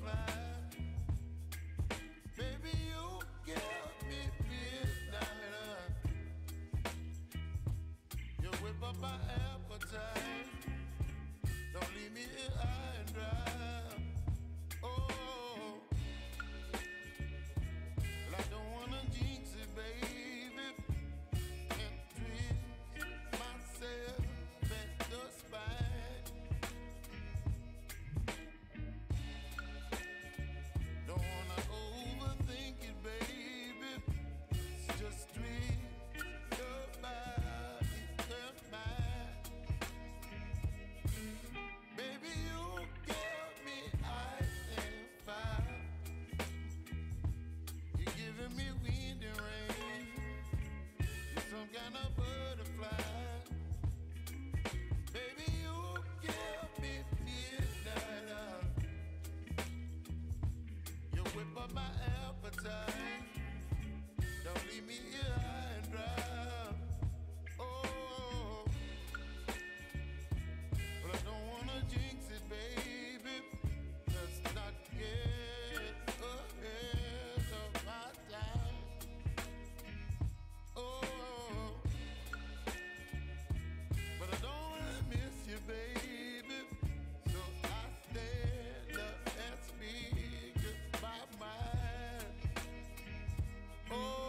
butterfly. Baby, you give me midnight. You whip up my appetite. Don't leave me here high and dry. Oh, well, I don't wanna jinx it, baby. Can't twist myself at the spine. Don't wanna overthink it, baby. It's just twist your body and mine. Baby, you give me ice and fire. You're giving me wind and rain. You're some kind of butterfly. Baby, you give me midnight. You whip up my appetite. Don't leave me here high and dry. Oh, but I don't wanna jinx it, baby. Let's not get ahead of my time. Oh, but I don't wanna miss you, baby. So I stand up and speak my mind. Oh.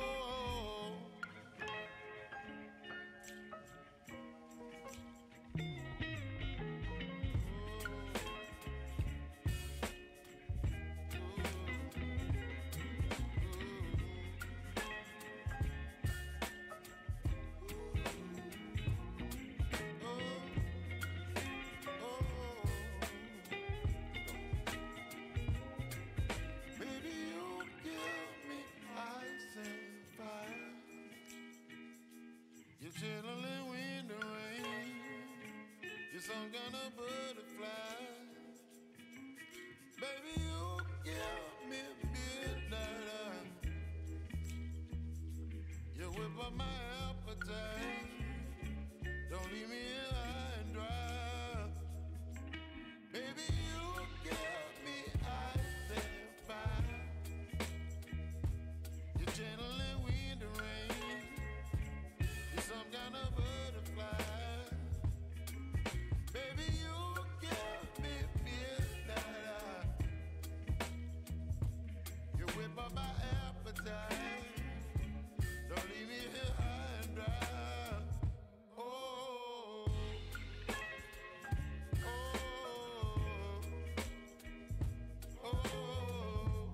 Baby, you give me ice and fire. You're chilling wind and rain. You're some kind of butterfly. Baby, you give me midnight. You whip up my appetite. Don't leave me here high and dry. Baby, you give me ice and fire. You're channeling wind and rain. You're some kind of butterfly. Baby, you give me midnight. You whip up my appetite. Don't leave me here high and dry. Oh, oh, oh,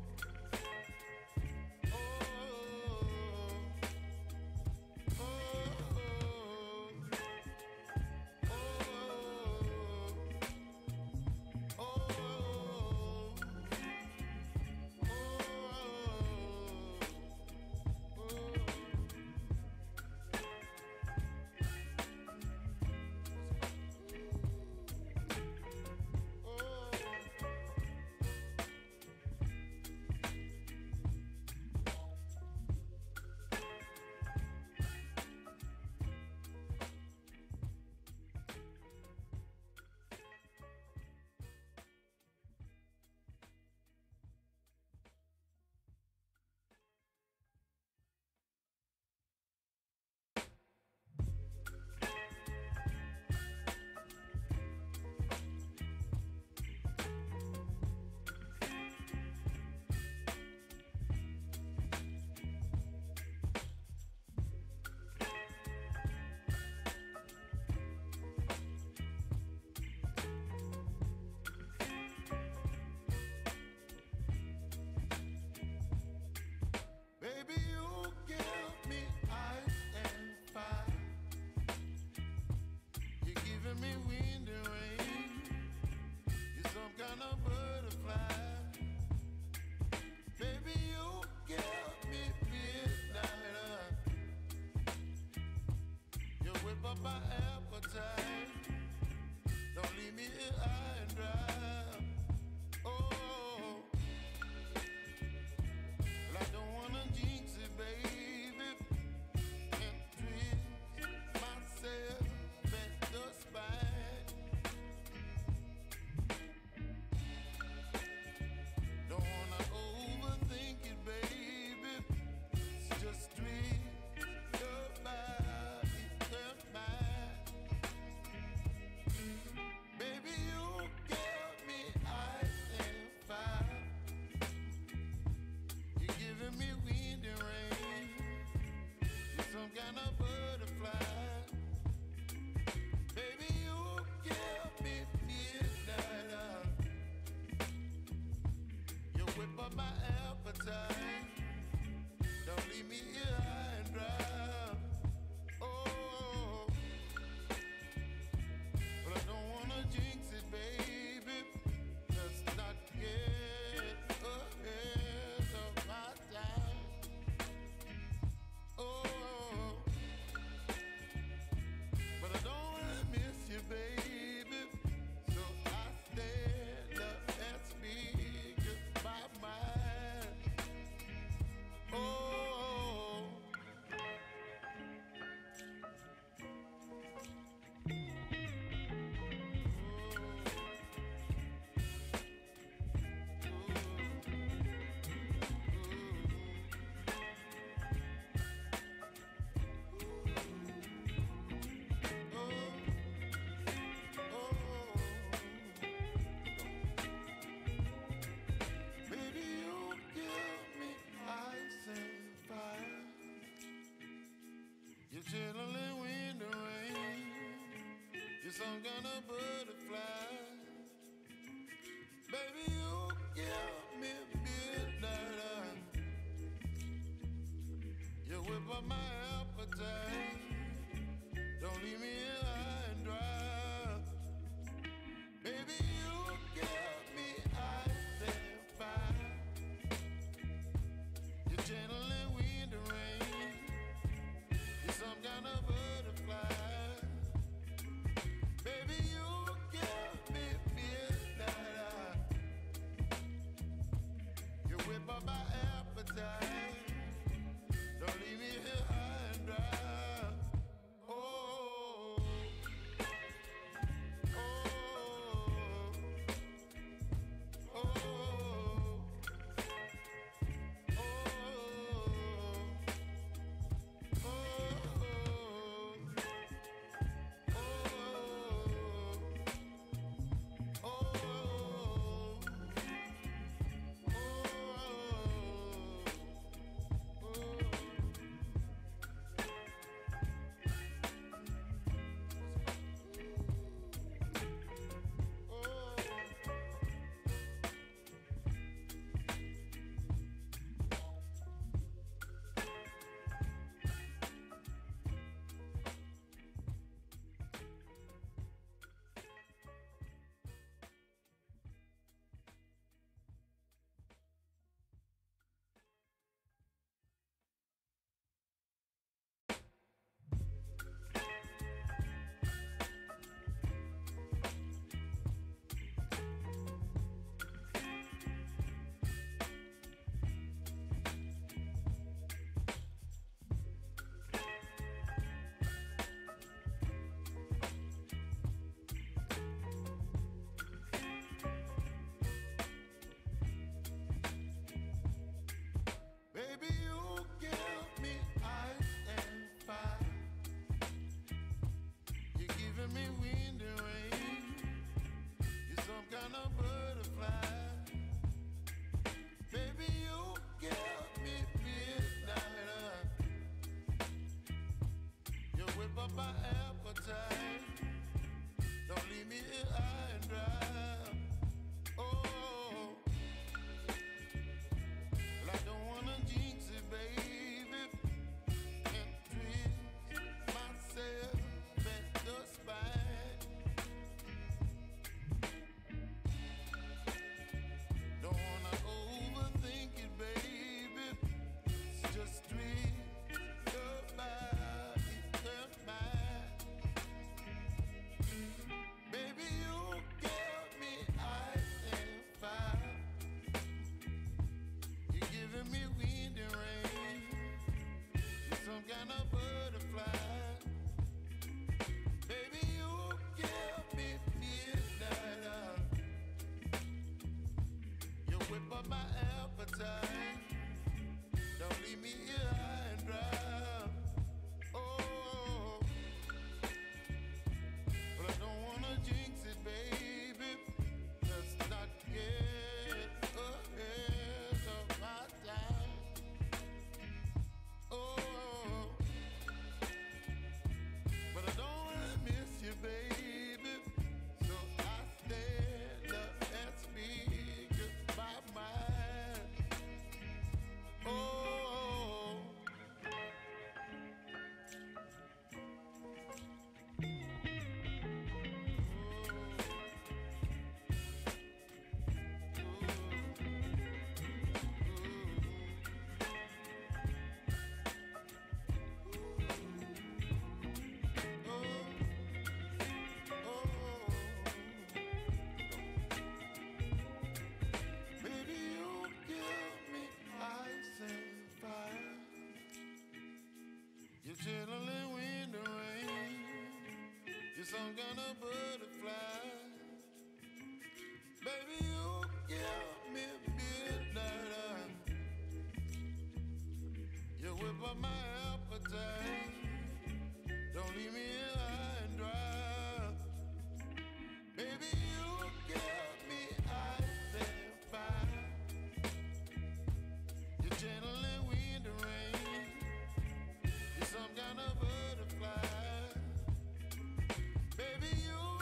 baby, you give me ice and fire. You're giving me wind and rain. You're some kind of butterfly. Baby, you give me midnight. You whip up my appetite. Don't leave me here high and dry. Oh, well, I don't wanna jinx it, baby. Can't twist myself at the spine. You're some kind of butterfly. Baby, you give me midnight. You whip up my appetite. Don't leave me here high and dry. Baby, you give me ice and fire. You're gentle and wind and rain. You're some kind of butterfly. Baby, you give me midnight. You whip up my appetite. Don't leave me here high and dry. Oh, oh, oh, oh, baby, you give me ice and fire. You're giving me wind and rain. You're some kind of butterfly. Baby, you give me midnight. You whip up my appetite. Don't leave me here high and dry. Oh, well, I don't wanna jinx it, baby. Can't twist myself at the spine. Don't wanna overthink it, baby. It's just twist your body and mine. Baby, you give me ice and fire. You're giving me wind and rain. You're some kind of butterfly. Baby, you give me midnight. You whip up my appetite. Don't leave me here high and dry. Oh, but I don't wanna jinx it, baby. Let's not get ahead of my time. Oh, but I don't wanna miss you, baby. So I stand up and speak my mind. Oh, baby, you give me ice and fire. You're gentle and wind and rain. You're some kind of butterfly. Baby, you give me midnight. You whip up my appetite. Don't leave me here high and dry. Baby, you give me ice and fire. You're gentle and wind and rain. You're some kind of butterfly. Baby, you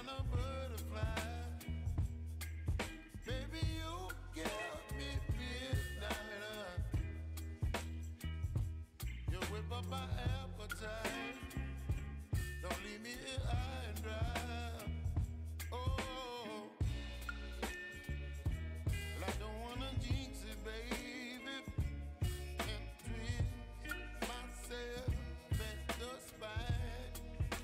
kind of butterfly. Baby, you give me midnight. You whip up my appetite. Don't leave me here high and dry. Oh, well, I don't wanna jinx it, baby, and twist myself at the spine.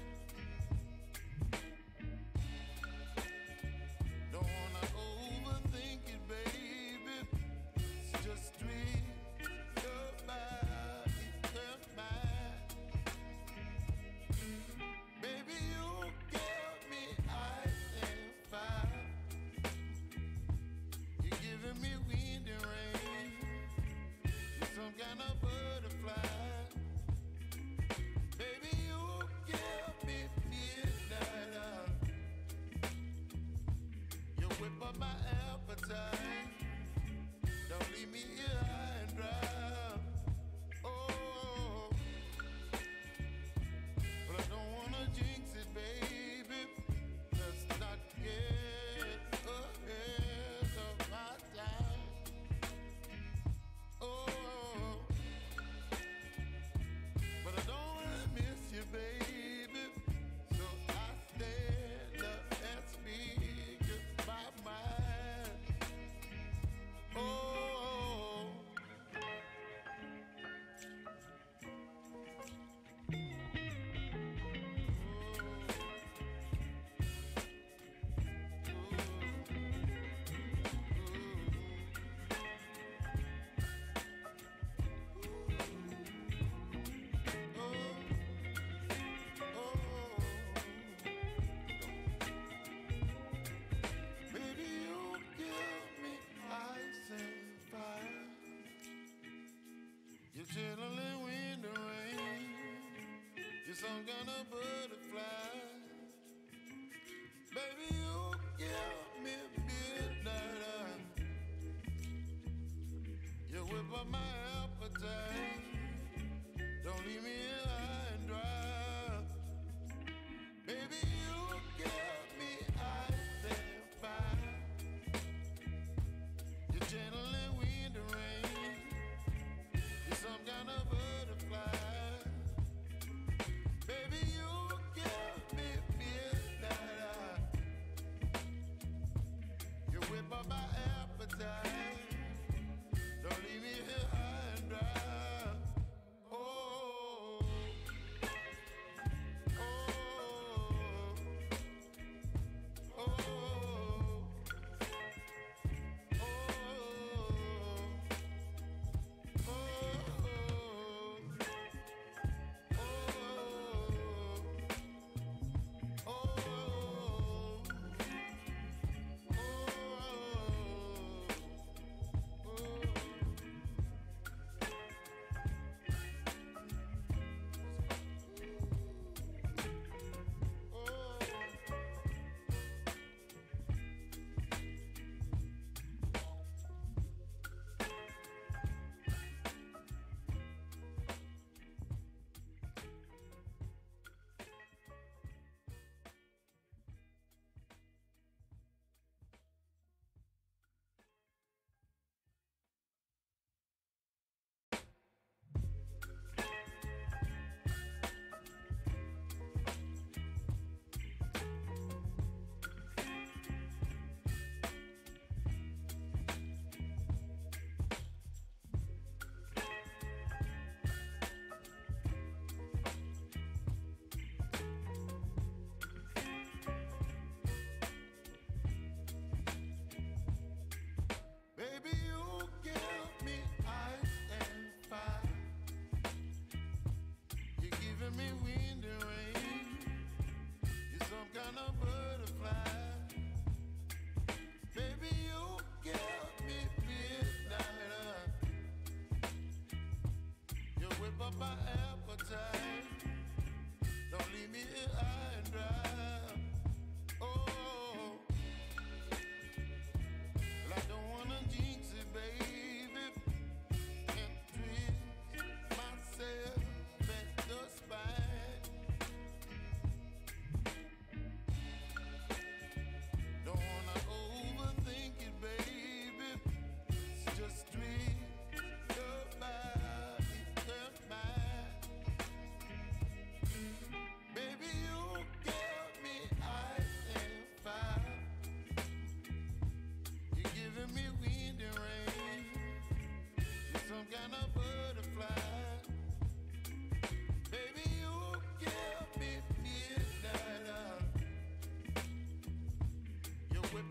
Don't wanna overthink it, baby. It's just twist your body and mine. Baby, you give me ice and fire. You're giving me wind and rain. You're some kind of butterfly. Baby, you give me midnight. You whip up my appetite. Don't leave me here high and dry. Oh, but I don't wanna jinx it, baby. Let's not get ahead of my time. Oh, but I don't wanna miss you, baby. So I stand up and speak my mind. Oh, baby, you give me ice and fire. You're chilling wind and rain. You're some kind of butterfly. Baby, you give me midnight. You whip up my appetite. Don't leave me here high and dry. Baby, you give me ice and fire. You're gentle and wind and rain. You're some kind of butterfly. Baby, you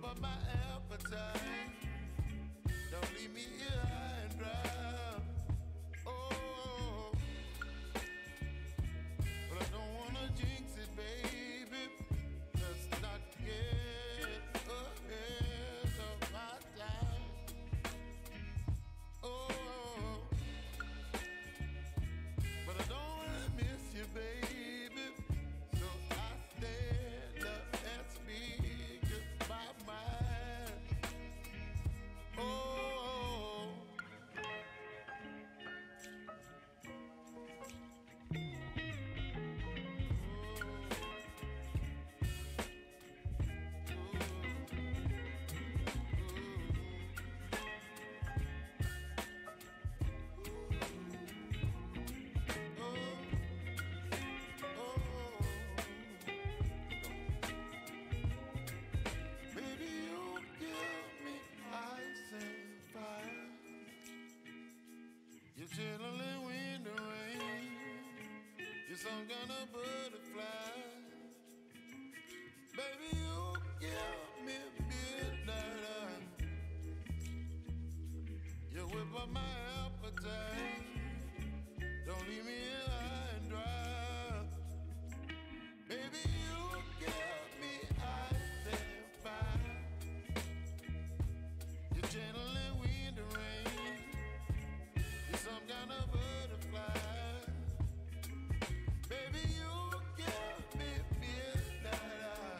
up my appetite. Don't leave me here high and dry. Oh, but I don't wanna jinx it, baby. Just not get ahead of my time. Oh, but I don't wanna miss you, baby. So I stand up and speak my mind. Oh, baby, you give me ice and fire. You're chilling wind and rain. You're some kind of butterfly. Baby, you give me midnight. You whip up my appetite. Don't leave me here high and dry. Baby, you give me ice and fire. You're channeling wind and rain. You're some kind of butterfly. Baby, you give me midnight.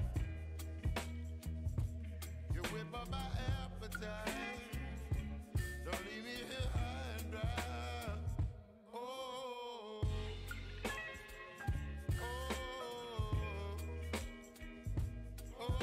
You whip up my appetite. Don't leave me here high and dry. Oh, oh, oh, oh,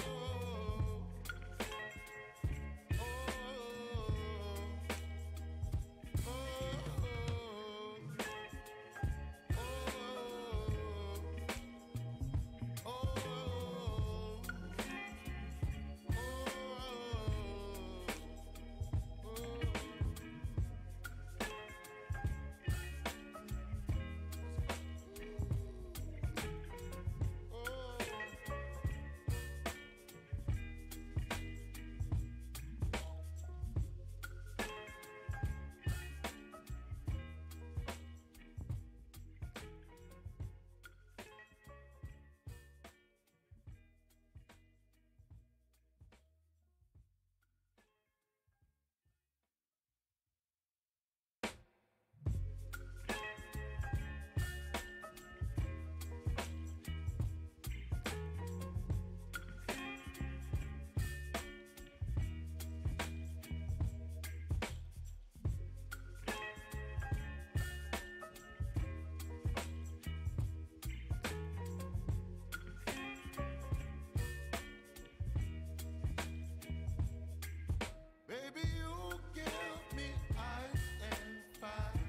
baby, you give me ice and fire.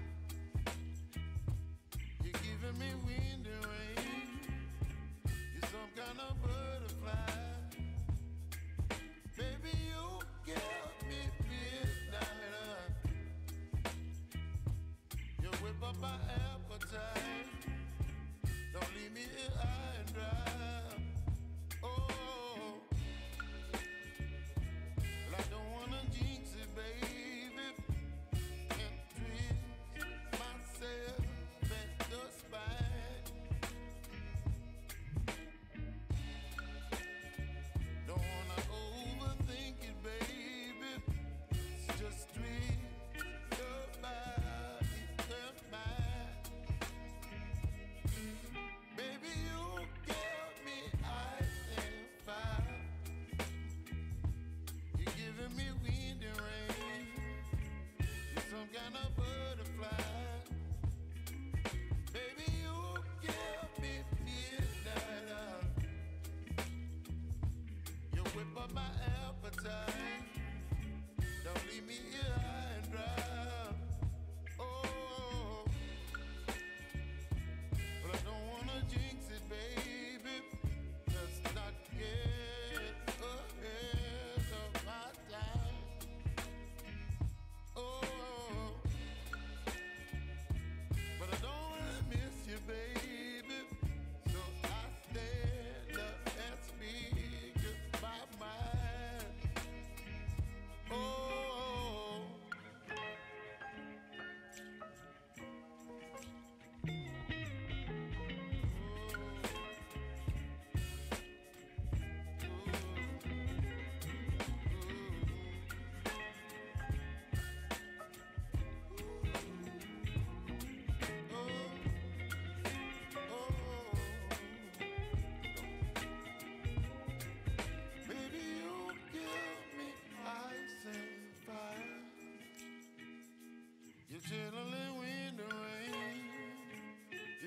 You're giving me wind and rain. You're some kind of butterfly. Baby, you give me midnight. You whip up my appetite. Don't leave me here high and dry. Oh, but I don't wanna jinx it, baby, and twist myself at the spine. Don't wanna overthink it, baby. It's just twist your body and mine. Baby, you give me ice and fire. You're giving me wind and rain. You're some kind of butterfly. Baby, you give me midnight. You whip up my appetite. Don't leave me here high and dry. Oh, but I don't wanna jinx it, baby. Just not get ahead of my time. Oh, but I don't wanna miss you, baby. So I stand up and speak my mind.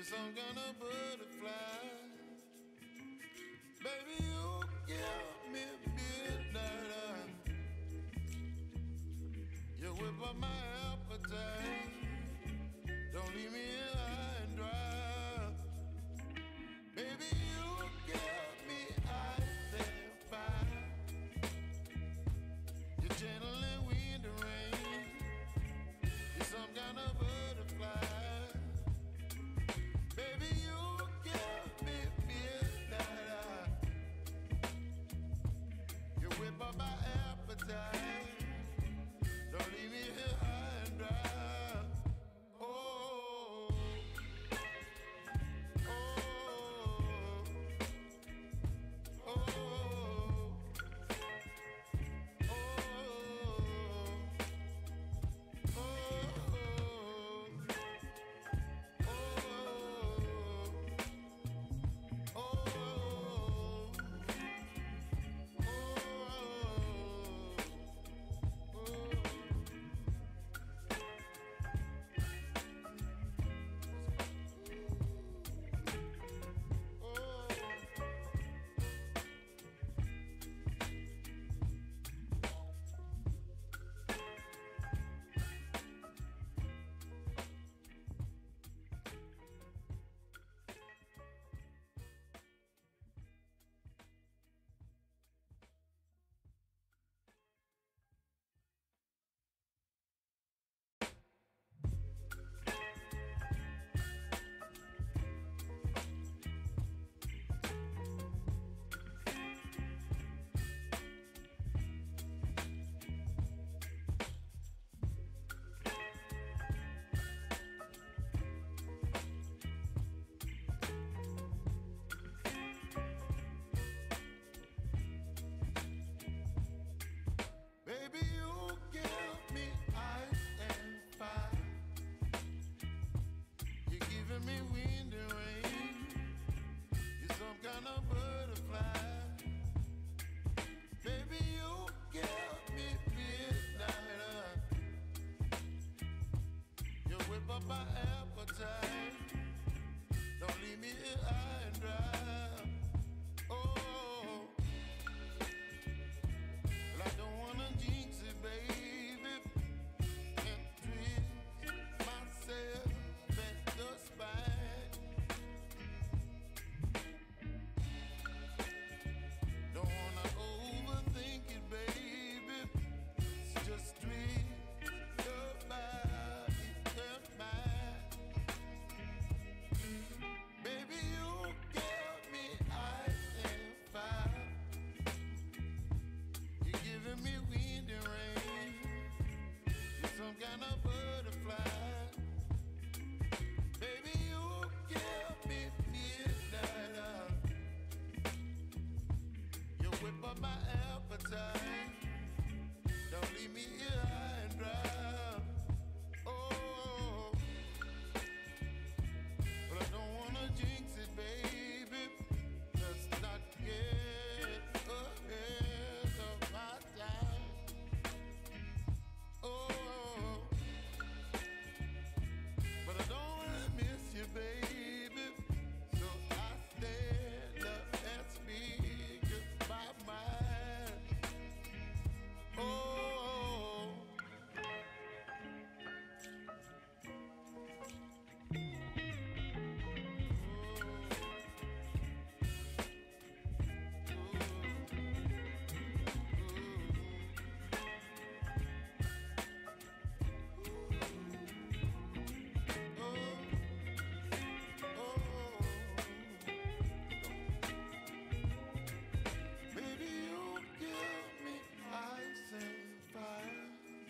some kind of butterfly. Baby, you give me midnight. You whip up my appetite. Don't leave me here high and dry. Baby, you give me ice and fire. You're gentle and wind and rain. You're some kind of butterfly. Baby, you give me midnight. You whip up my appetite. Don't leave me here high and dry. Oh, oh, oh, oh, baby, you give me ice and fire. You're giving me wind and rain. You're some kind of butterfly. Baby, you give me midnight. You whip up my appetite. Don't leave me here high and dry. Oh, well, I don't wanna jinx it, baby, and twist myself at the spine. Don't wanna overthink it, baby. It's just twist your body and mine. Baby, you give me ice and fire. You're giving me wind and rain. You're some kind of butterfly. Baby, you give me midnight. You whip up my appetite. Don't leave me here high and dry. Oh, but I don't wanna jinx it, baby. Let's not get ahead of my time. Oh, but I don't wanna miss you, baby. So I stand up and speak my mind. Oh, baby, you give me ice and fire.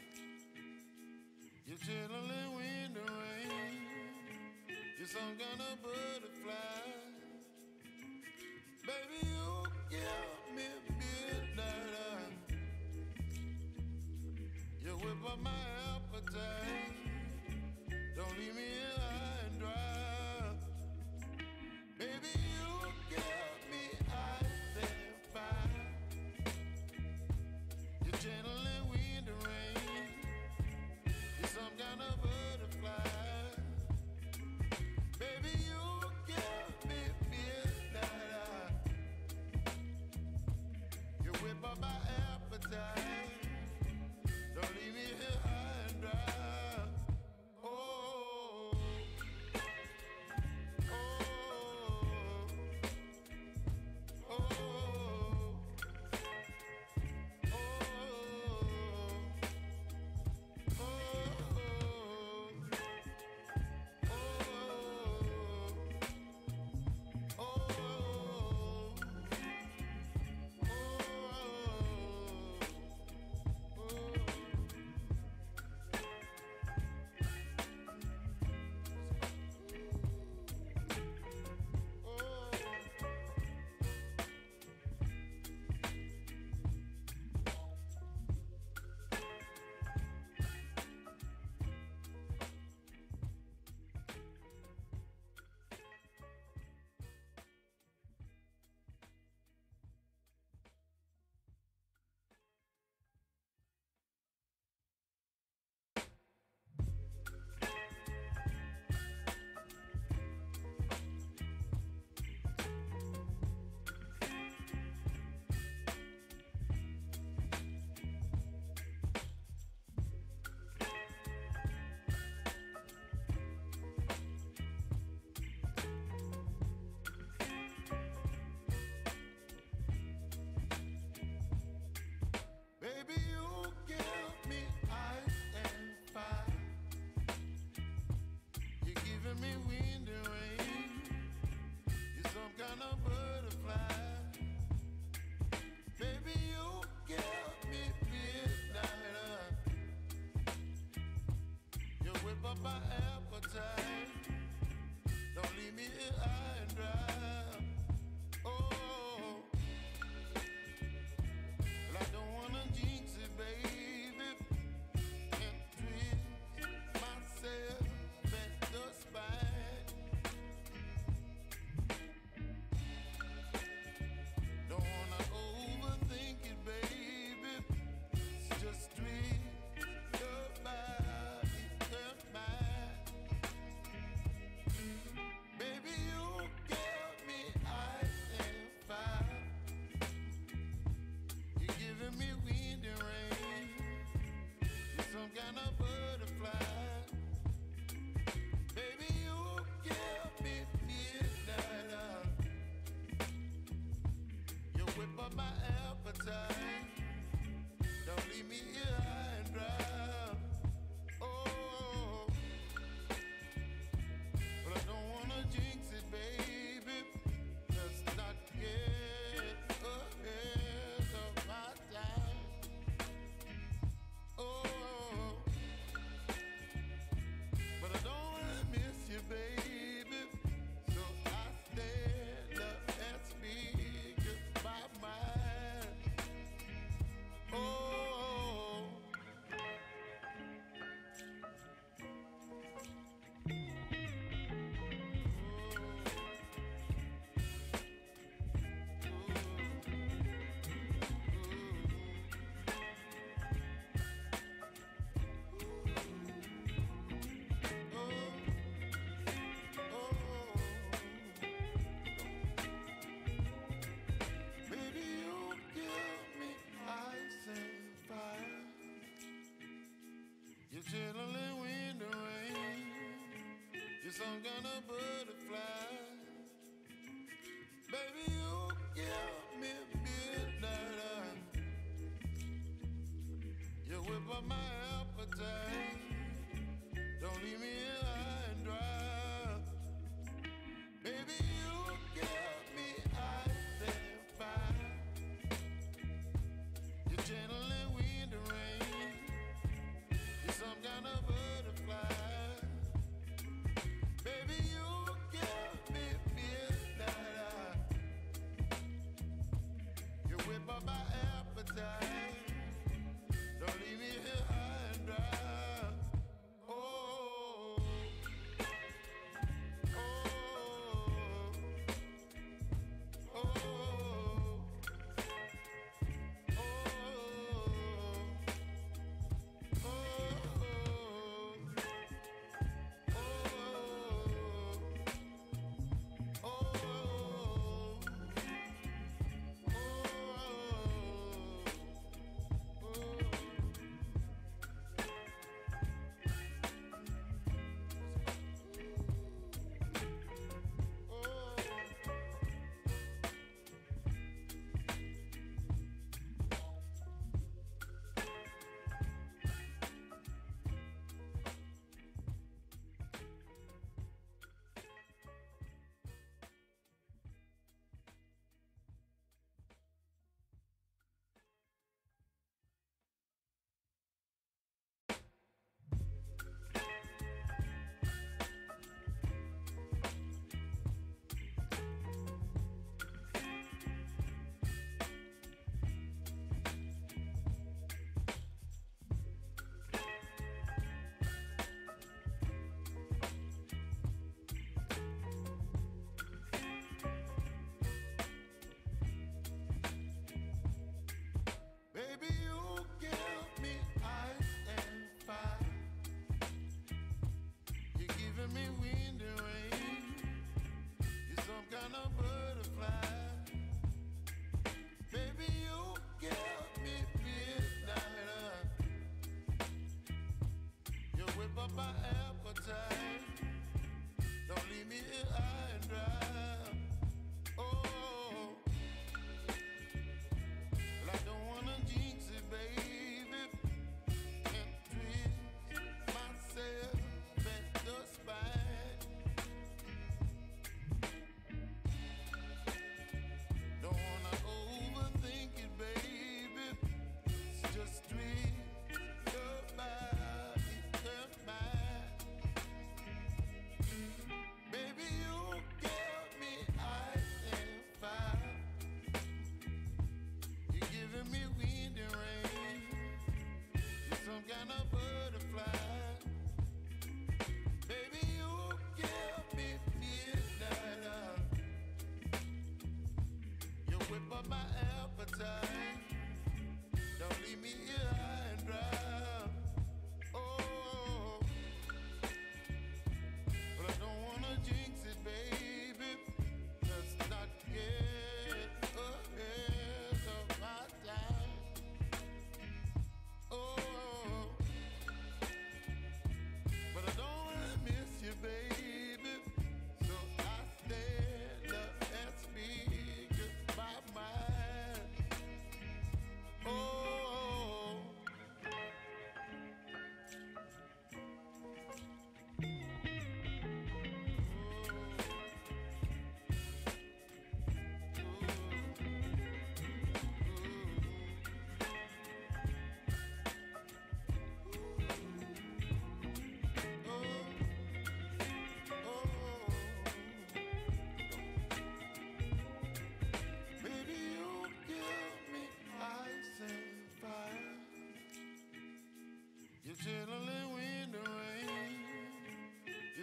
You're gentle and wind and rain. You're some kind of butterfly. Baby, you give me midnight. You whip up my appetite. Don't leave me here high and dry. Baby, you give me ice and fire. You're gentle and wind and rain. You're some kind of butterfly. Baby, you appetite. Don't leave me here high and dry. Oh, oh, oh, oh, baby, you give me ice and fire. You're giving me wind and rain. You're some kind of butterfly. Baby, you give me midnight. You whip up my appetite. Don't leave me here high and dry. Oh, well, I don't wanna jinx it, baby. Can't twist myself at the spine. Don't wanna overthink it, baby. It's just twist your body and mine. Baby, you give me ice and fire. You're giving me wind and rain. You're some kind of butterfly. Baby, you give me midnight. You whip up my appetite. Don't leave me here high and dry. Oh, but I don't wanna jinx it, baby. Let's not get ahead of my time. Oh, but I don't wanna miss you, baby. So I stand up and speak my mind. Oh, baby, you give me ice and fire. You're chilling wind and rain. You're some kind of butterfly. Baby, you give me midnight. You whip up my appetite. Don't leave me here high and dry. Baby, you give me ice and fire. You're channeling wind and rain. You're some kind of butterfly. Baby, you give me midnight. You whip up my appetite. Don't leave me here high and dry. Oh, oh, oh,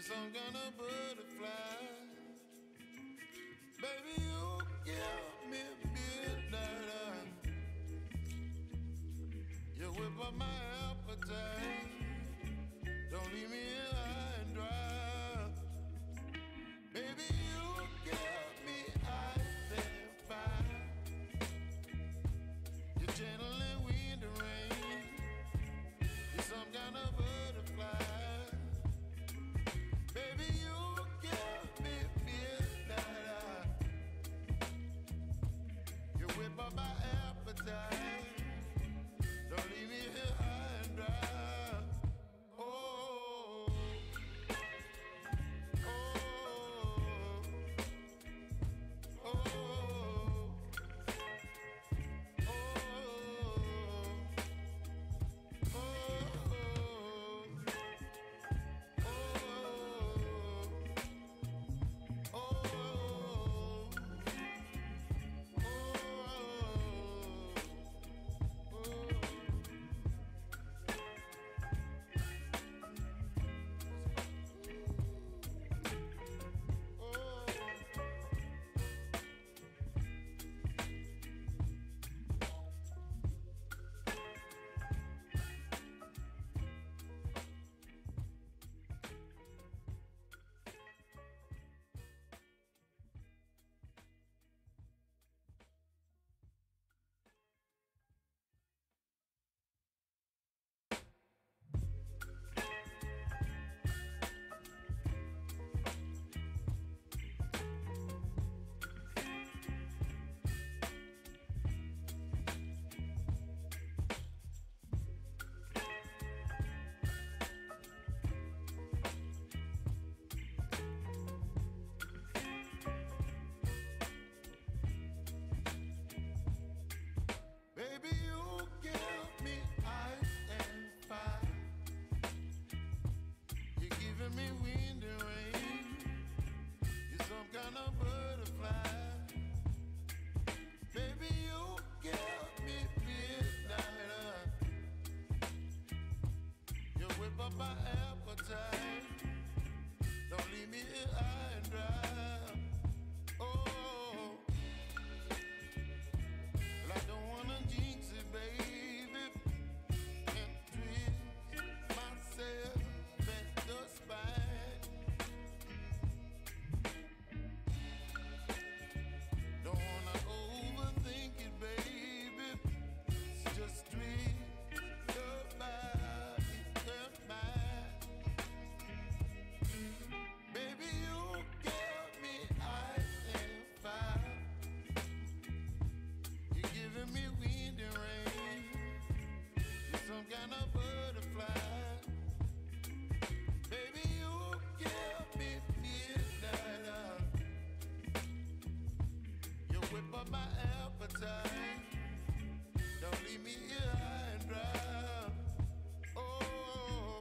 some kind of butterfly. Baby, you give me midnight. You whip up my appetite. Don't leave me here high and dry. Baby, you give me ice and fire. You're gentle and wind and rain. You're some kind of butterfly. Baby, you give me midnight. You whip up my appetite. Don't leave me here high and dry. Oh, oh, oh, oh, baby, you give me ice and fire. You're giving me wind and rain. You're some kind of butterfly. Baby, you give me midnight. You whip up my appetite. Don't leave me here high and dry. Oh, well, I don't wanna jinx it, baby, and twist myself at the spine. Don't wanna overthink it, baby. It's just twist your body and mine. Baby, you give me ice and fire. You're giving me wind and rain. You're some kind of butterfly. Baby, you give me midnight. You whip up my appetite. Don't leave me here high and dry. Oh,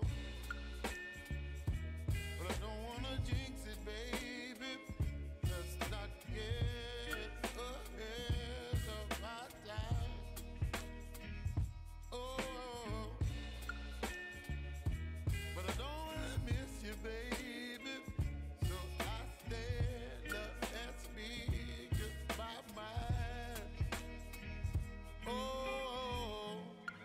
but I don't wanna jinx it, baby. Just not get ahead of my time. Oh, but I don't wanna miss you, baby. So I stand up and speak my mind. Oh,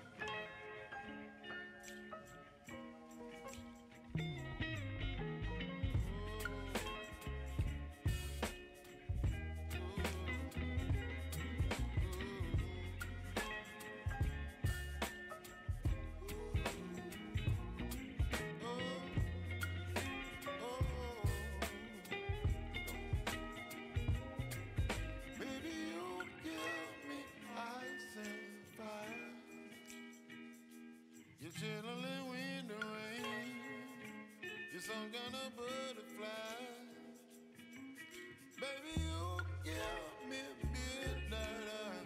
baby, you give me ice and fire. You're gentle and wind and rain. You're some kind of butterfly. Baby, you give me midnight.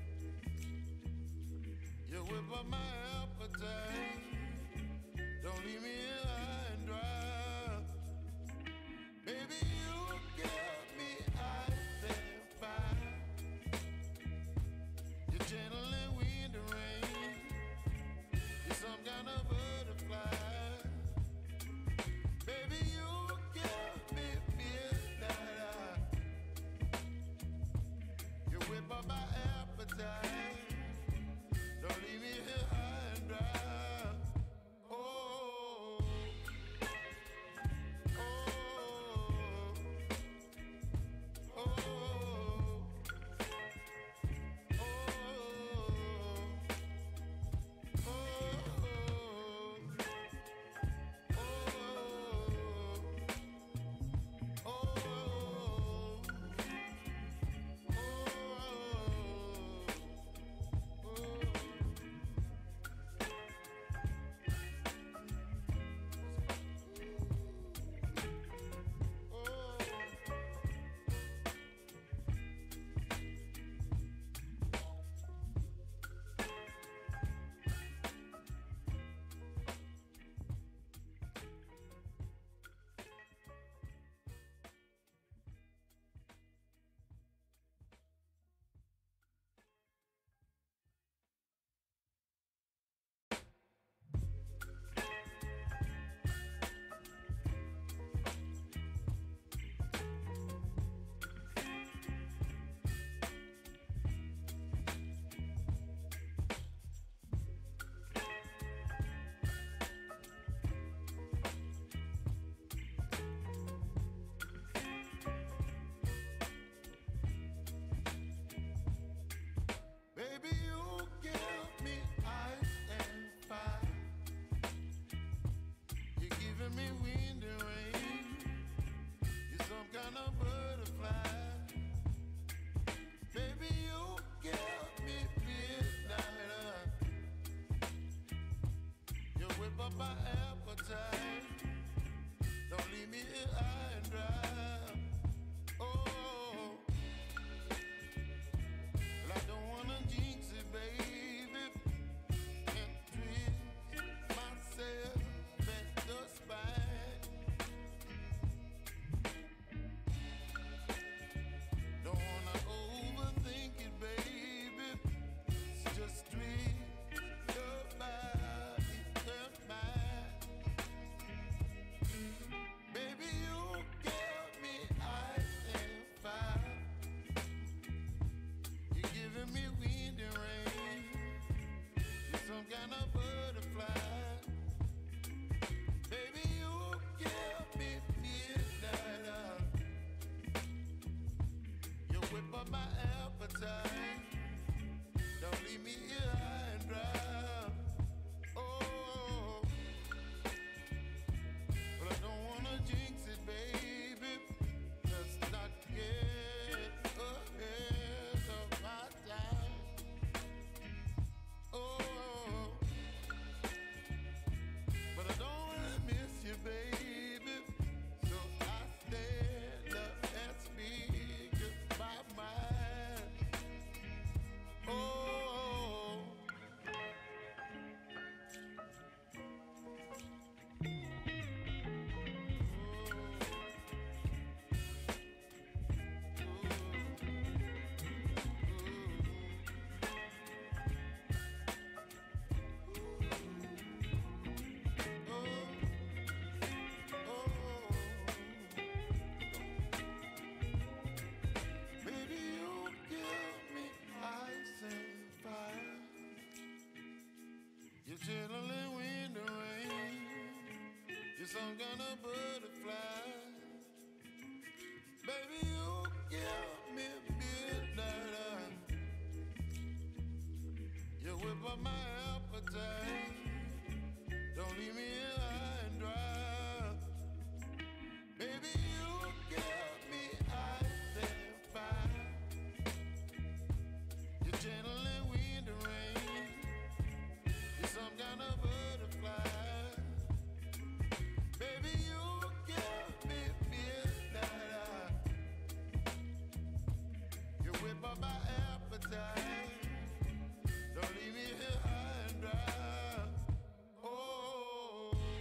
You whip up my appetite. Don't leave me here high and dry. Baby, you give me ice and fire. You're gentle and wind and rain. You're some kind of butterfly. Baby, you appetite. Don't leave me here high and dry. Oh, oh, oh, oh, baby, you give me ice and fire. You're giving me wind and rain. You're some kind of butterfly. Baby, you give me midnight. You whip up my appetite. Don't leave me here high and dry. Oh, well, I don't wanna jinx it, baby, and twist myself at the spine. Don't wanna overthink it, baby. It's just twist your body and mine. Baby, you give me ice and fire. You're giving me wind and rain. You're some kind of butterfly. Baby, you give me midnight. You whip up my appetite. Don't leave me here high and dry. Oh, but I don't wanna jinx it, baby. Let's not get ahead of my time. Oh, but I don't wanna miss you, baby. So I stand up and speak my mind. Oh, baby, you give me ice and fire. You're chilling wind and rain. You're some kind of butterfly. Baby, you give me midnight. You whip up my appetite. Don't leave me here high and dry. Baby, you give me ice and fire. You're gentle and wind and rain. You're some kind of butterfly. Baby, you give me midnight. You whip up my appetite. Don't leave me here high and dry. Oh,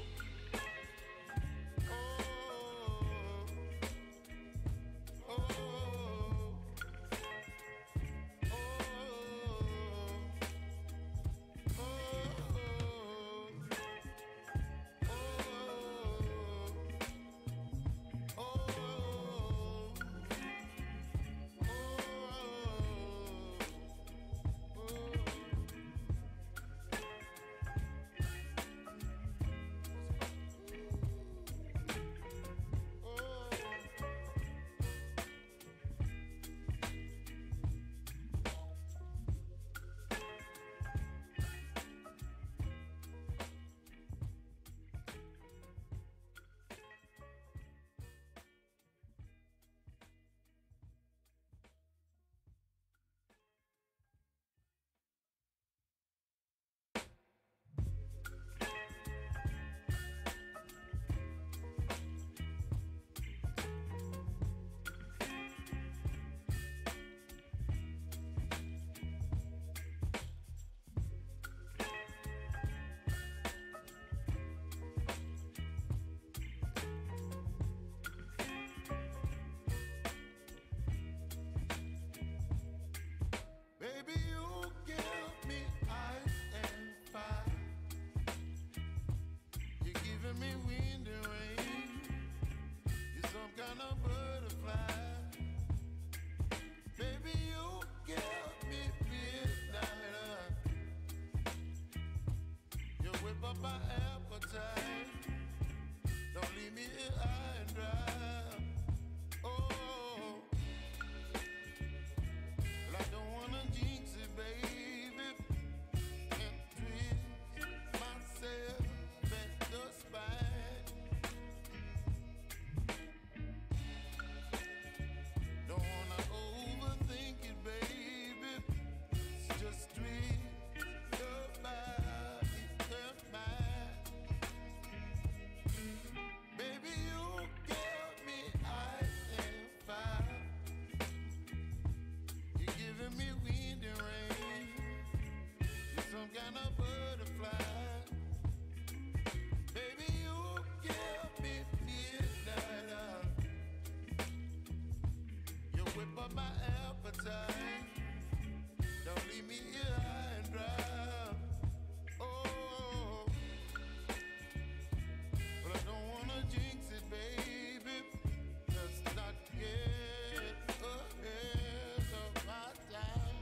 butterfly. Baby, you give me midnight. You whip up my appetite. Don't leave me here high and dry. Oh, but I don't wanna jinx it, baby. Just not get ahead of my time.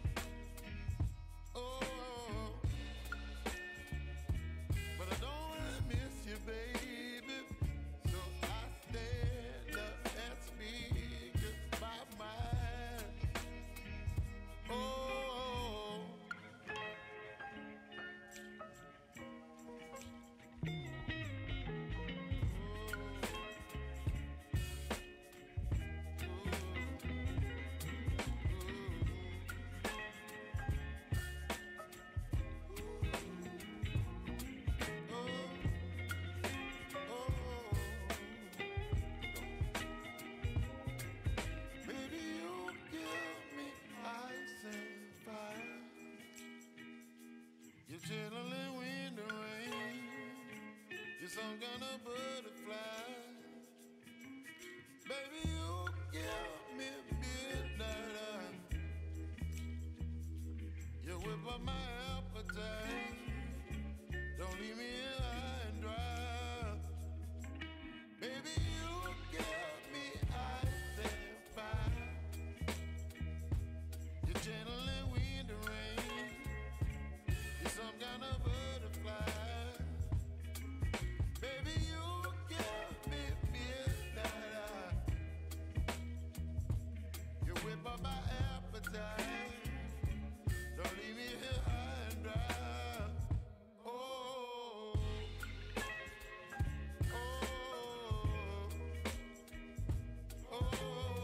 Oh, but I don't wanna miss you, baby. So I stand up and speak my mind. Oh, baby, you give me ice and fire. You're chilling wind and rain. You're some kind of butterfly. Baby, you give me midnight. You whip up my appetite. Don't leave me here high and dry. Baby, you give me ice and fire. You're channeling wind and rain. You're some kind of butterfly. Baby, you give me midnight. You whip up my appetite. Don't leave me here high and dry. Oh, oh, oh, oh,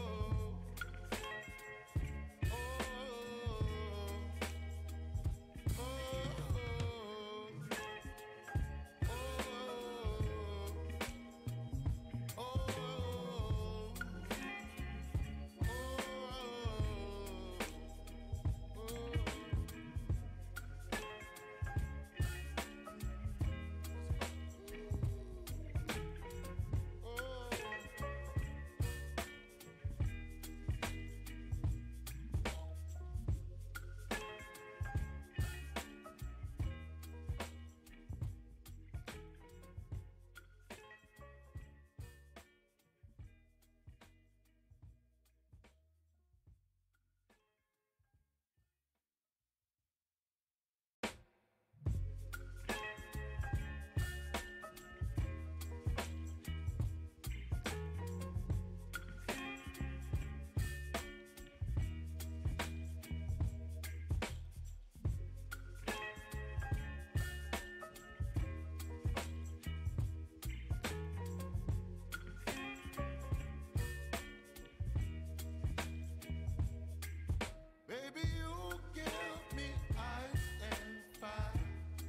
baby, you give me ice and fire.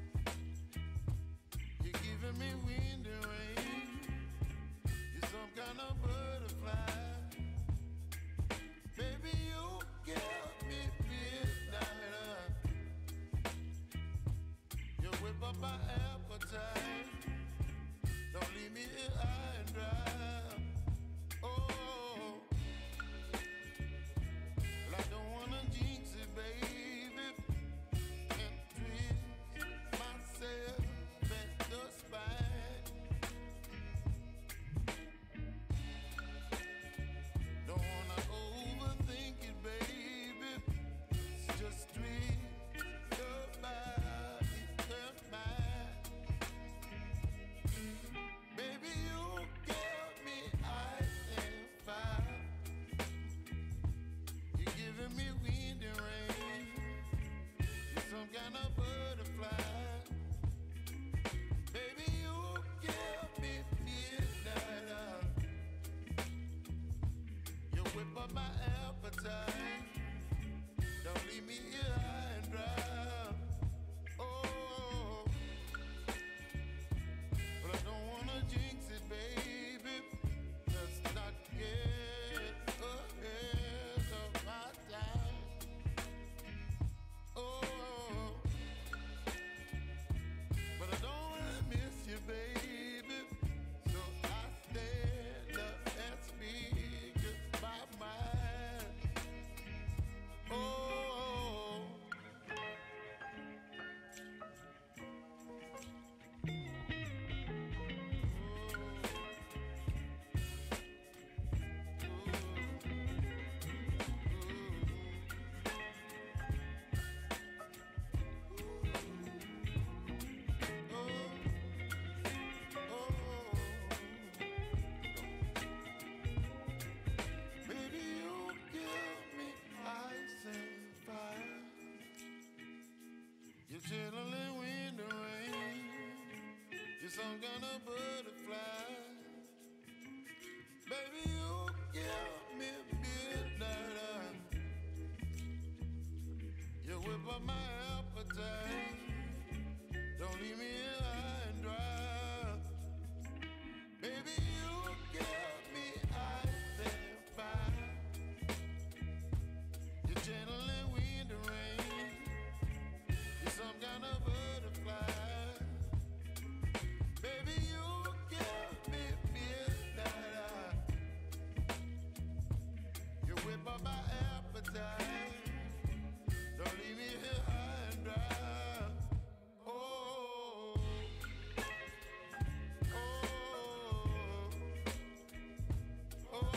You're giving me wind and rain. You're some kind of butterfly. Baby, you give me midnight. You whip up my appetite. Don't leave me here high and dry. Oh, but I don't wanna jinx it, baby. Can't twist myself at the spine. Don't wanna overthink it, baby. It's just twist your body and mine. Baby, you give me You're chilling in the rain. You're some kind of butterfly. Baby, you give me midnight. You whip up my appetite. Don't leave me here high and dry. Baby, you give me ice and fire. You're channeling wind and rain. You're some kind of butterfly. Baby, you give me midnight. You whip up my appetite. Don't leave me here high and dry. Oh, oh, oh, oh, oh,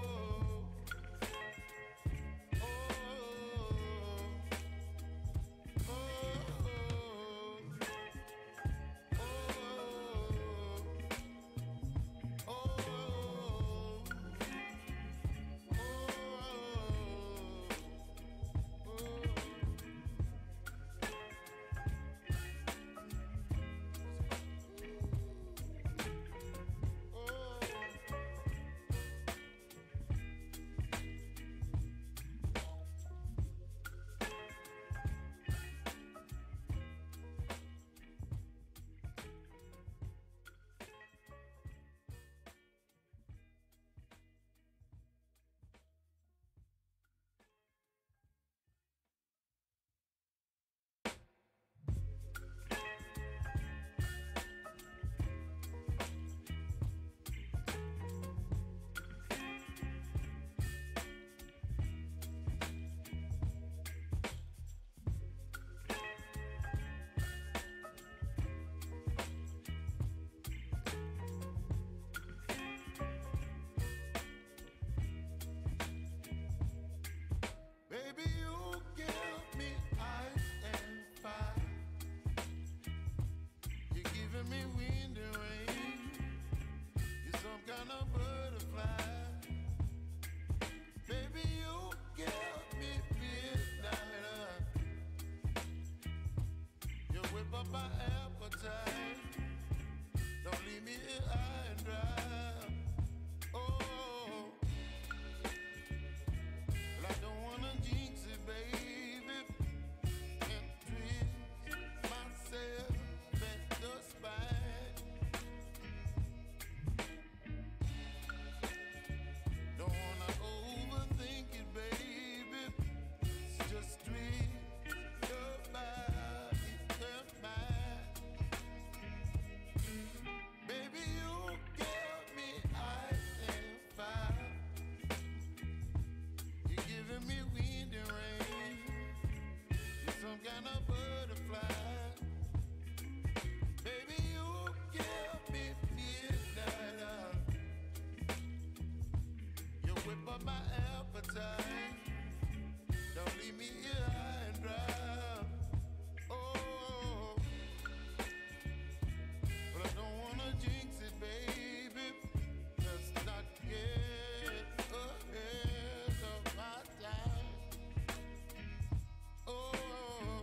baby, you give me ice and fire. You're giving me wind and rain. You're some kind of butterfly. Baby, you give me midnight. You whip up my appetite. Don't leave me here high and dry. Oh, well, I don't wanna jinx it, baby, and twist myself at the spine. Don't wanna overthink it, baby. It's just twist your body and mine. Baby, you give me ice and fire. You're giving me wind and rain. You're some kind of butterfly. Baby, you give me midnight. You whip up my appetite. Don't leave me here high and dry. Oh, but I don't wanna jinx it, baby. Let's not get ahead of my time. Oh,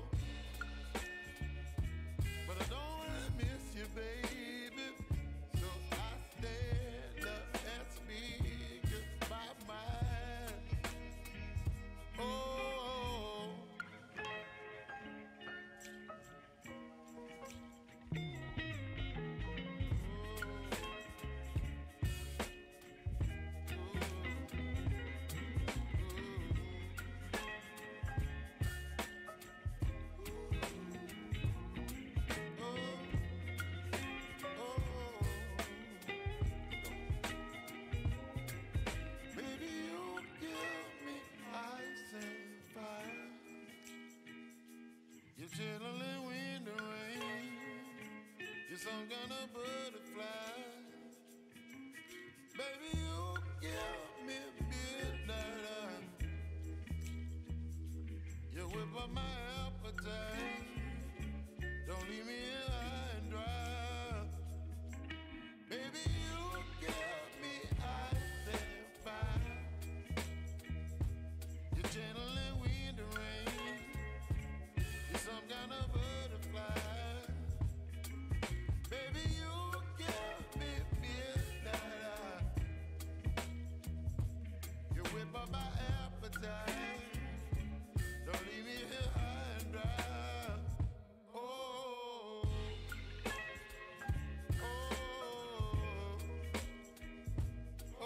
but I don't wanna miss you, baby. So I stand up and speak my mind. Oh, baby, you give me ice and fire. You're chilling wind and rain. You're some kind of butterfly. Baby, you give me midnight. You whip up my appetite. Don't leave me here high and dry. Baby, you give me ice and fire. You're channeling wind and rain. You're some kind of butterfly. appetite. Don't leave me here high and dry. Oh, oh, oh, oh,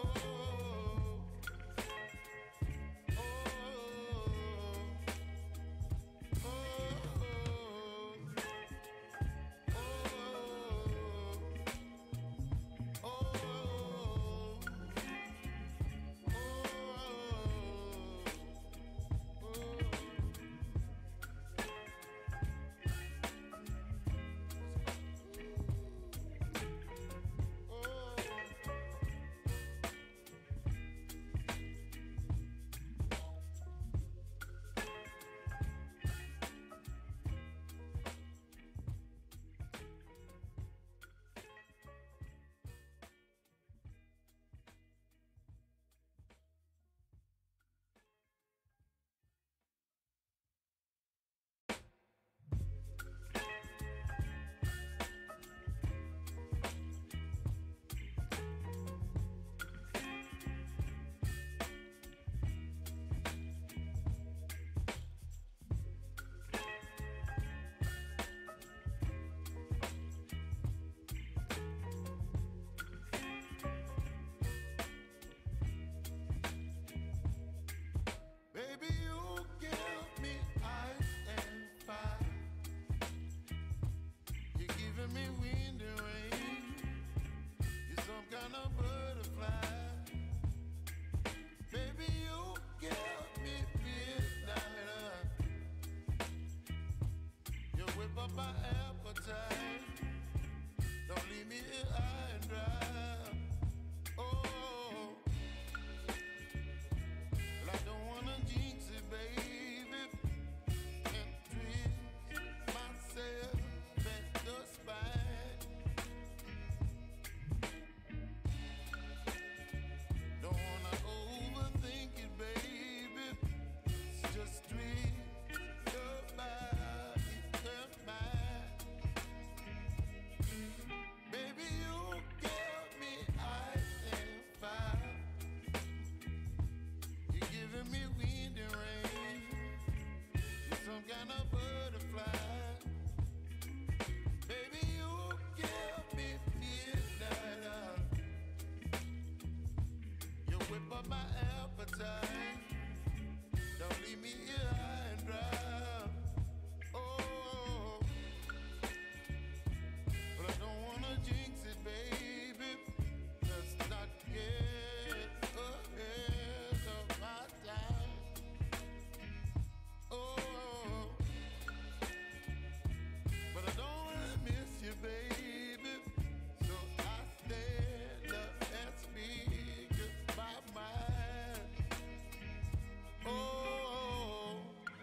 baby, you give me ice and fire. You're giving me wind and rain. You're some kind of butterfly. Baby, you give me midnight. You whip up my appetite. Don't leave me here high and dry. Oh, well, I don't wanna jinx it, baby, and twist myself at the spine. Don't wanna overthink it, baby. It's just twist your body and mine. Baby, you give me ice and fire. You're giving me wind and rain. You're some kind of butterfly. Baby, you give me midnight. You whip up my appetite. Don't leave me here high and dry. Oh, but I don't wanna jinx it, baby. Let's not get ahead of my time. Oh, but I don't wanna miss you, baby. So I stand up and speak my mind. Oh,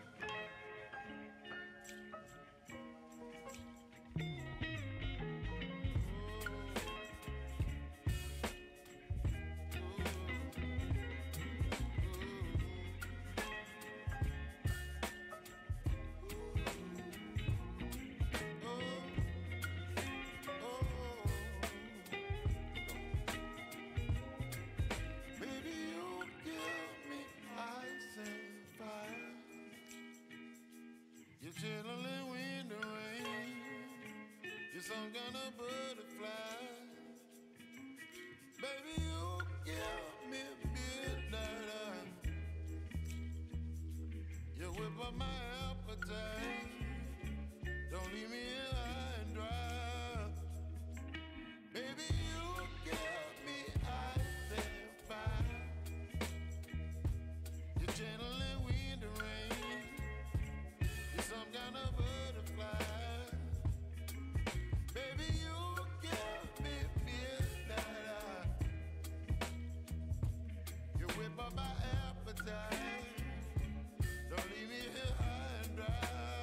baby, you give me ice and fire. You're chilling wind and rain. You're some kind of butterfly. Baby, you give me midnight. You whip up my appetite. Don't leave me here high and dry. Baby, you give me ice and fire. You're channeling wind and rain. You're some kind of butterfly. Baby, you give me midnight. You whip up my appetite. Don't leave me here high and dry.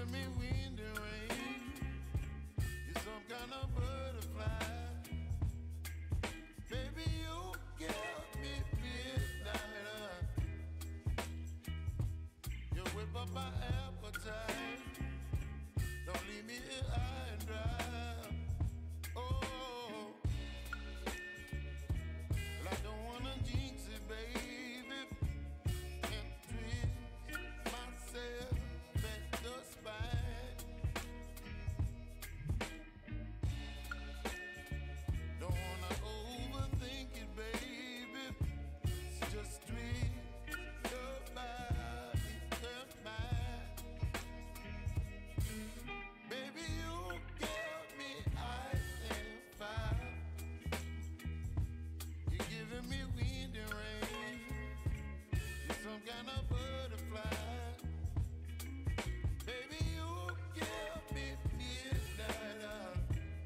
giving me wind and rain. You're some kind of butterfly. Baby, you give me midnight. You whip up my appetite. Don't leave me here high and dry. Oh, well, I don't wanna jinx it, baby, and twist myself at the spine. Don't wanna overthink it, baby. It's just twist your body and mine. Baby, you give me ice and fire. You're giving me wind and rain. You're some kind of butterfly. Baby, you give me midnight.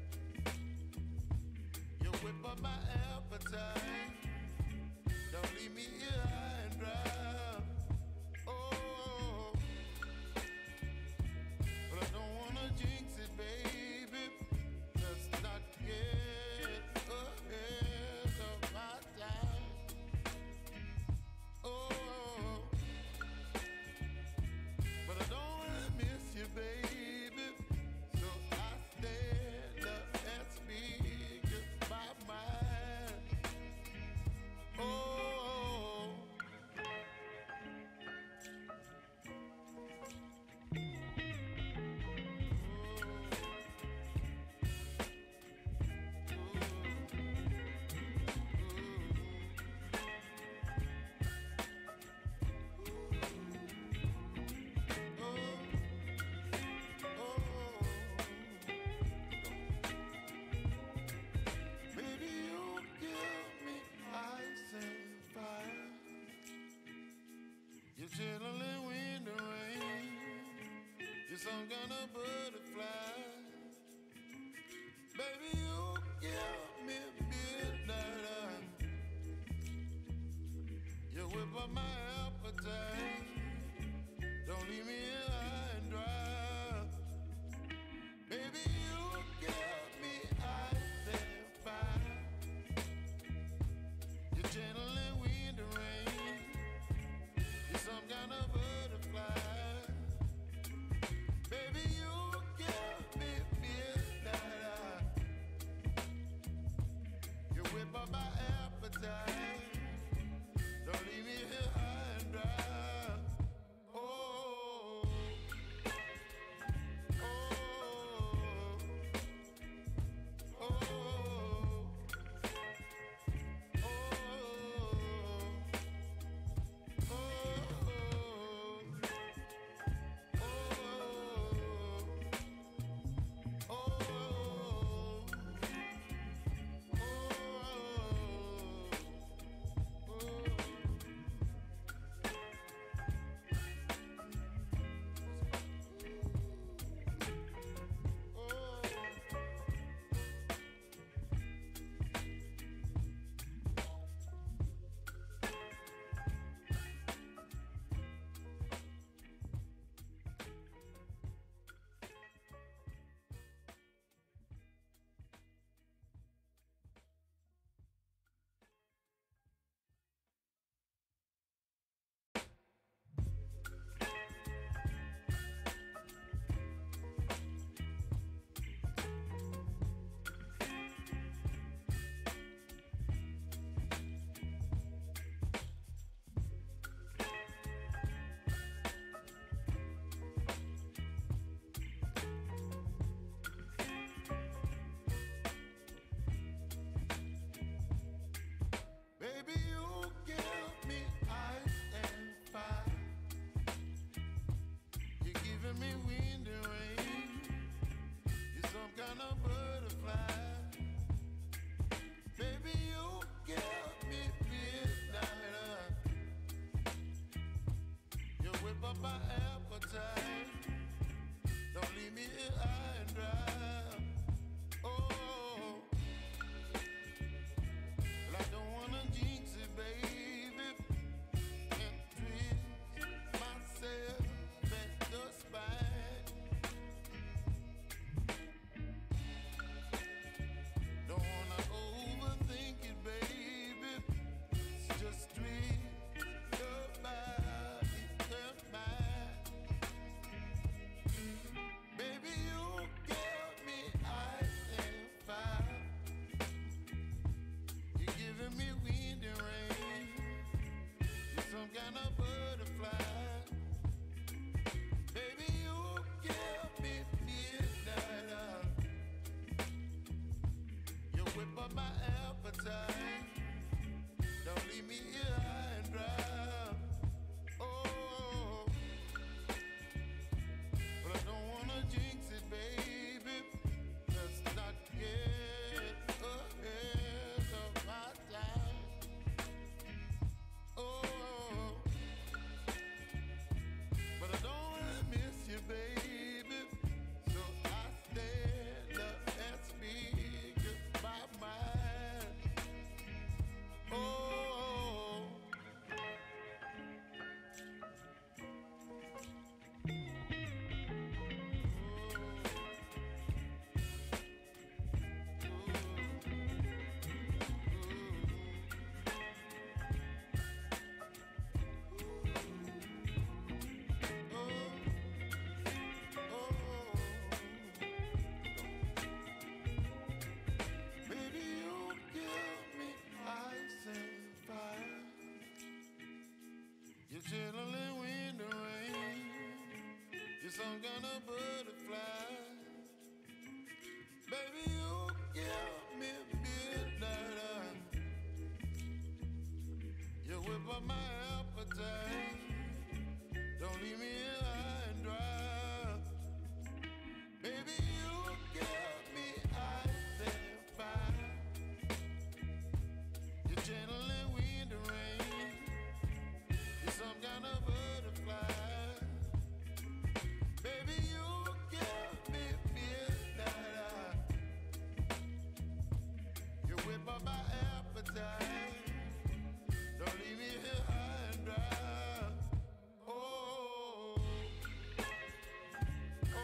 You whip up my appetite. Don't leave me here high and dry. Oh, but I don't wanna jinx it, baby. Let's not get ahead of my time. Oh, but I don't wanna miss you, baby. So I stand up and speak my mind. Oh. Baby, you give me ice and fire. You're chilling wind and rain. You're some kind of butterfly. Baby, you give me midnight. You whip up my appetite. Don't leave me here high and dry. Baby, you give me ice and fire. You're gentle and wind and rain. You're some kind of butterfly. Baby, you give me midnight. You whip up my appetite. Don't leave me here high and dry. Oh, oh, oh, oh, baby, you give me ice and fire. You're giving me wind and rain. You're some kind of butterfly. Baby, you give me midnight. You whip up my appetite. Don't leave me here high and dry. Oh, well, I don't wanna jinx it, baby, and twist myself at the spine. some kind of butterfly. Baby, you give me midnight. You whip up my appetite. Don't leave me here high and dry. Baby, you give me ice and fire. You're gentle and wind and rain. You're some kind of butterfly. Baby, you give me midnight. You whip up my appetite. Don't leave me here high and dry. Oh, oh,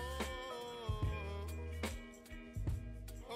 oh, oh,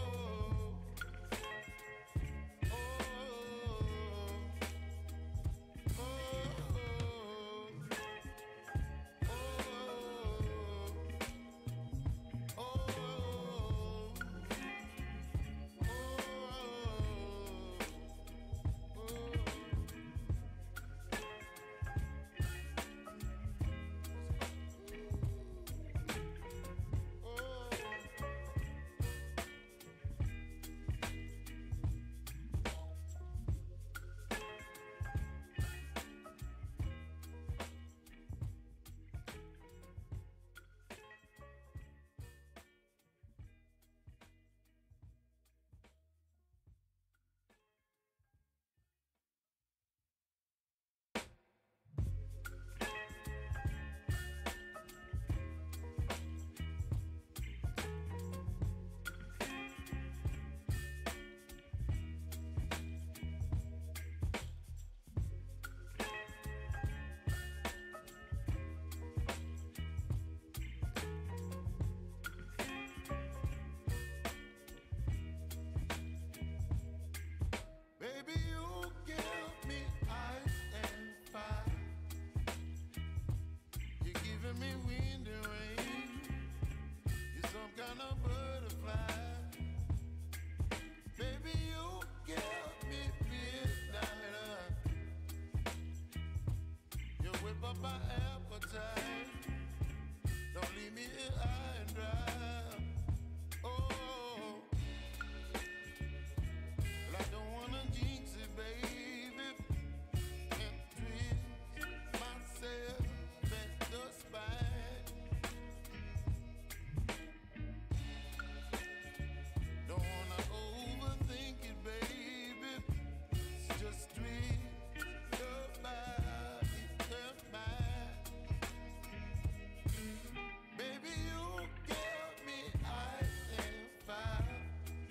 baby, you give me ice and fire. You're giving me wind and rain. You're some kind of butterfly. Baby, you give me midnight. You whip up my appetite. Don't leave me here high and dry. Oh, well, I don't wanna jinx it, baby. Can't twist myself at the spine. Don't wanna overthink it, baby. It's just twist your body and mine. Baby, you give me ice and fire.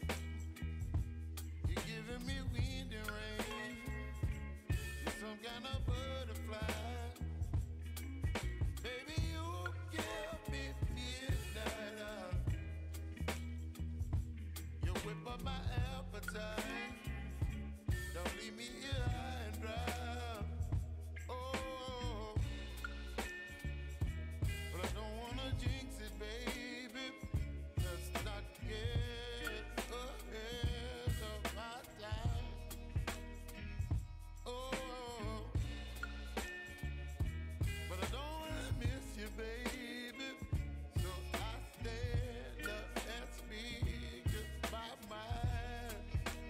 You're giving me wind and rain. You're some kind of butterfly. Baby, you give me midnight. You whip up my appetite. Don't leave me here high and dry. Oh, but I don't wanna jinx it, baby. Let's not get ahead of my time. Oh, but I don't wanna miss you, baby. So I stand up and speak my mind.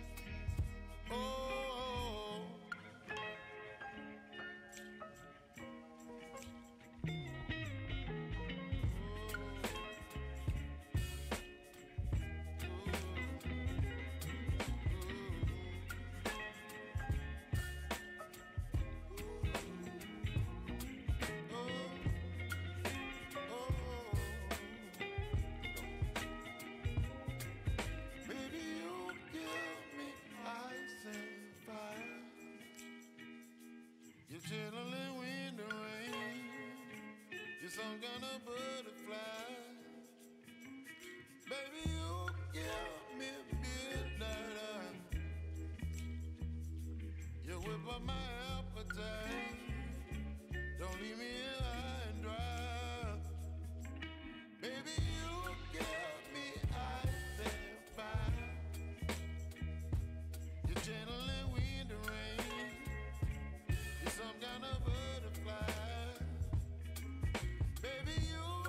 Oh, baby, you give me ice and fire. You're gentle and wind and rain. You're some kind of butterfly. Baby, you give me midnight. You whip up my appetite. Don't leave me here high and dry. Baby, you give me ice and fire. You're gentle and wind and rain. You're some kind of butterfly. Baby, you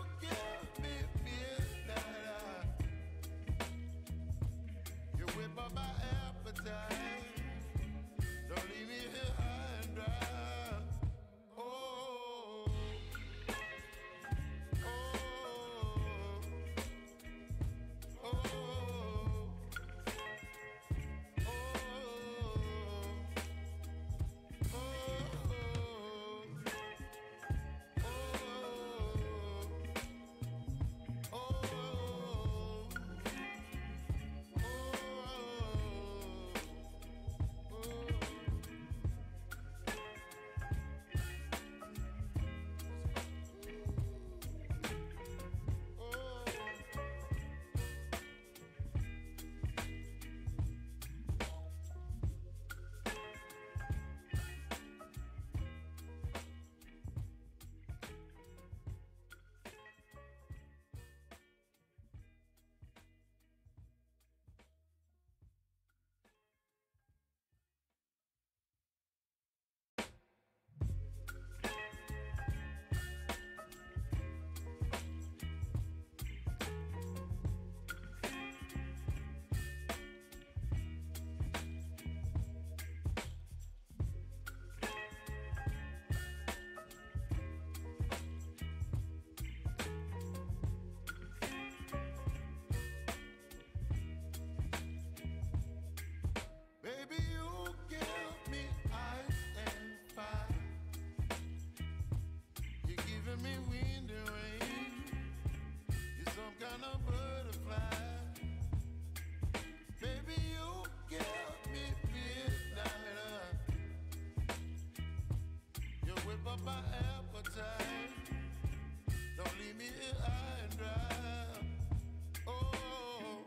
high and dry. Oh,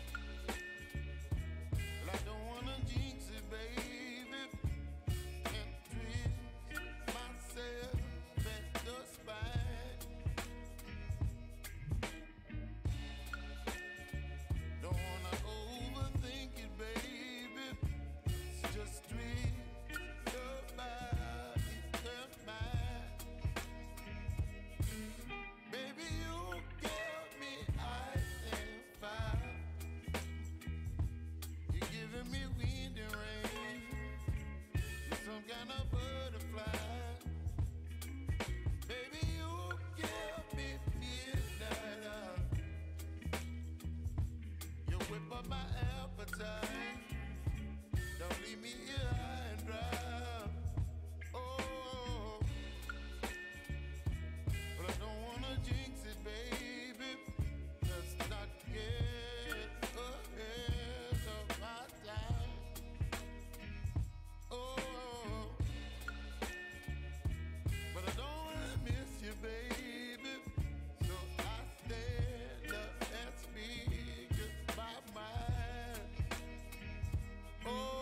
well, I don't wanna jinx it, baby, and twist myself at the spine. Don't wanna overthink it, baby. It's just twist your body and mine. Baby, you give me ice and fire. You're giving me wind and rain. You're some kind of butterfly. Baby, you give me midnight. You whip up my appetite. Don't leave me here high and dry. Oh, but I don't wanna jinx it, baby. Let's not get ahead of my time. Oh, but I don't wanna miss you, baby. So I stand up and speak my mind. Oh.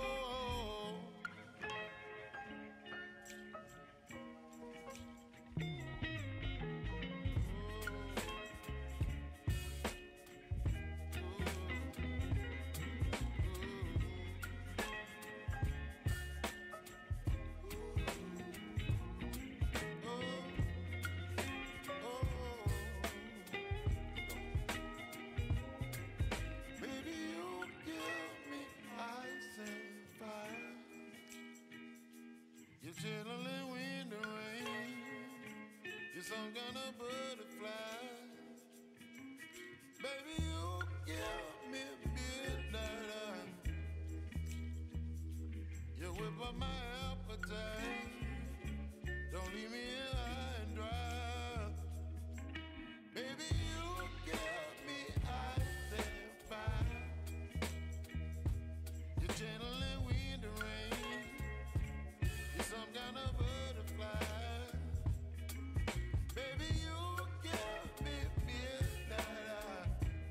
Baby, you give me ice and fire. You're chilling wind and rain. You're some kind of butterfly. Baby, you give me midnight. You whip up my appetite. Don't leave me here high and dry. Baby, you give me ice and fire. You're channeling wind and rain. You're some kind of butterfly. Baby, you give me midnight.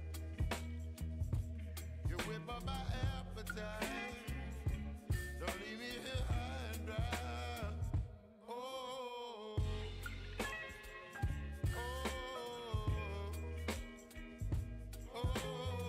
You whip up my appetite. Don't leave me here high and dry. Oh, oh, oh, oh,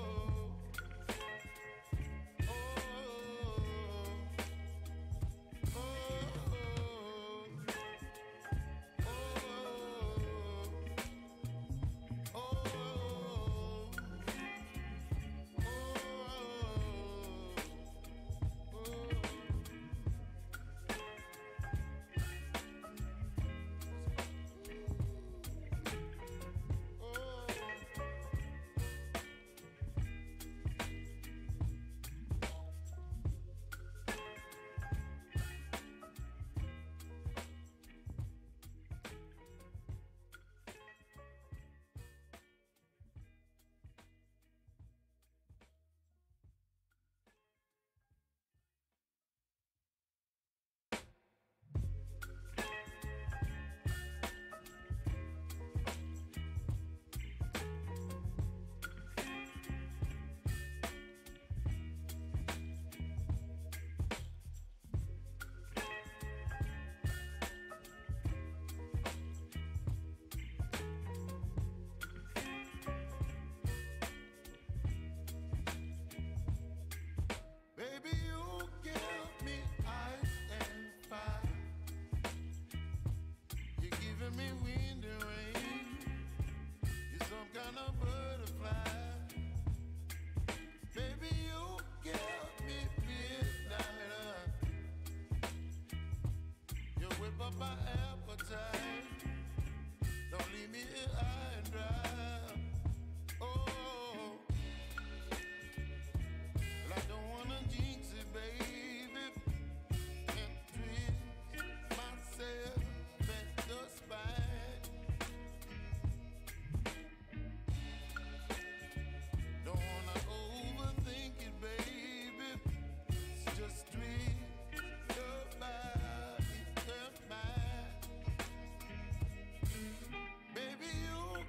baby, you give me ice and fire. You're giving me wind and rain. You're some kind of butterfly. Baby, you give me midnight. You whip up my appetite. Don't leave me here high and dry. Oh, well, I don't wanna jinx it, baby, and twist myself at the spine. Don't wanna overthink it, baby. It's just twist your body and mine. Baby, you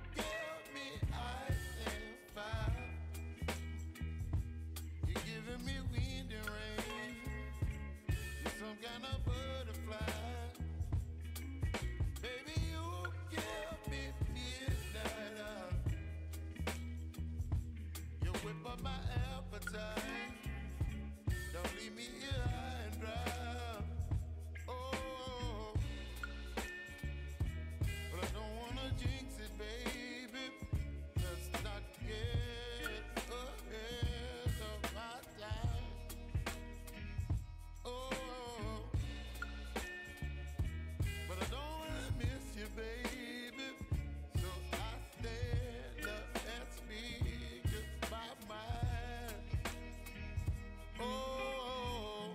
whip up my appetite. Don't leave me here high and dry. Oh, but I don't wanna jinx it, baby. Let's not get ahead of my time. Oh, but I don't wanna miss you, baby. So I stand up and speak just my mind. Oh,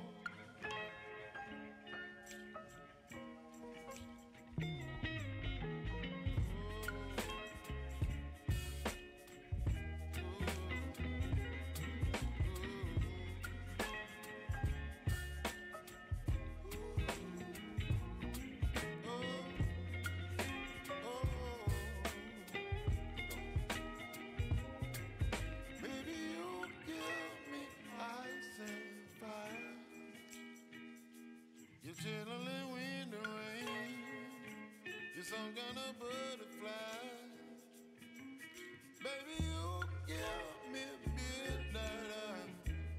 baby, you give me ice and fire. You're chilling wind and rain. You're some kind of butterfly. Baby, you give me midnight.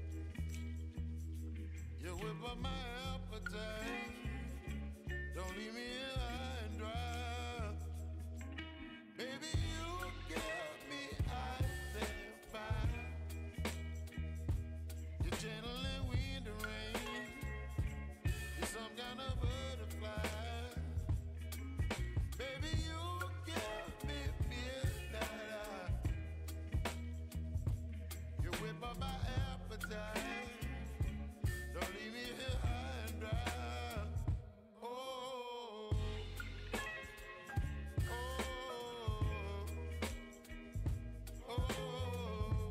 You whip up my appetite. Don't leave me here high and dry. Baby, you give me ice and fire. You're channeling wind and rain. You're some kind of butterfly. Baby, you give me midnight. You whip up my appetite. Don't leave me here high and dry. Oh, oh, oh,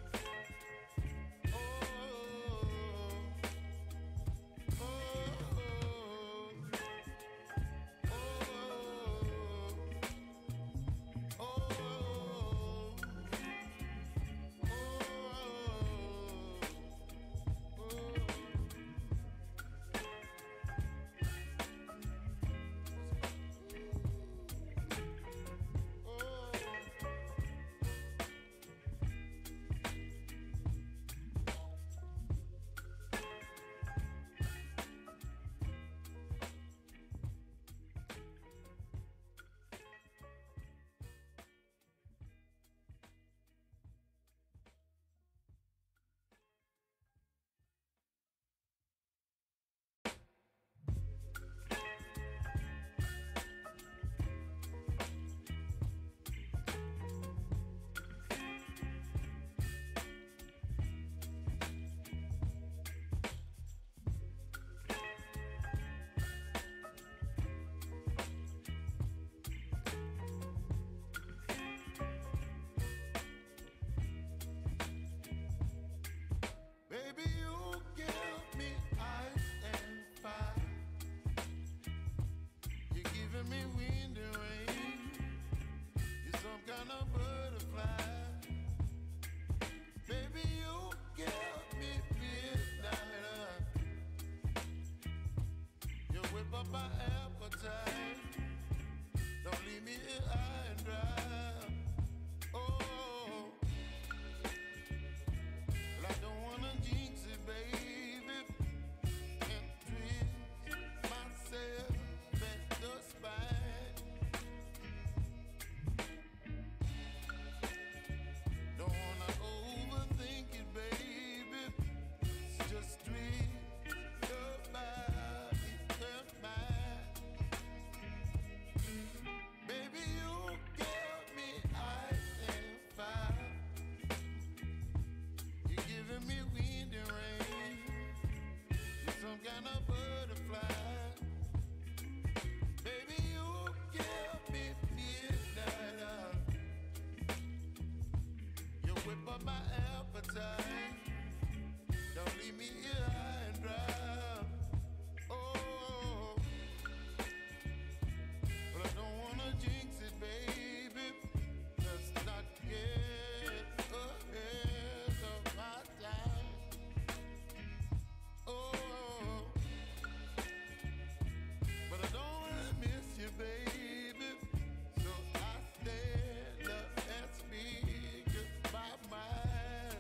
baby, you give me ice and fire. You're giving me wind and rain. You're some kind of butterfly. Baby, you give me midnight. You whip up my appetite. Don't leave me here high and dry. Oh, but I don't wanna jinx it, baby. And twist myself at the spine. Don't wanna overthink it, baby. It's just twist your body and mine. Baby, you give me ice and fire. You're giving me wind and rain. You're some kind of butterfly. Baby, you give me midnight. You whip up my appetite. Don't leave me here high and dry. Oh, but I don't wanna jinx it, baby. Let's not get ahead of my time. Oh, but I don't wanna miss you, baby. So I stand up and speak just my mind.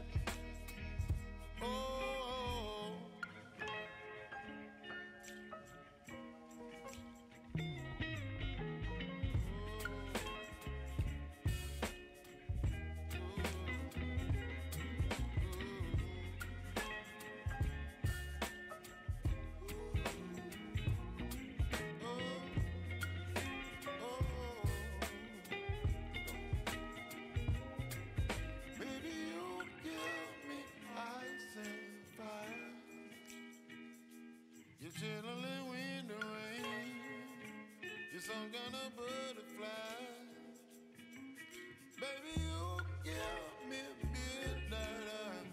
some kind of butterfly. Baby, you give me midnight.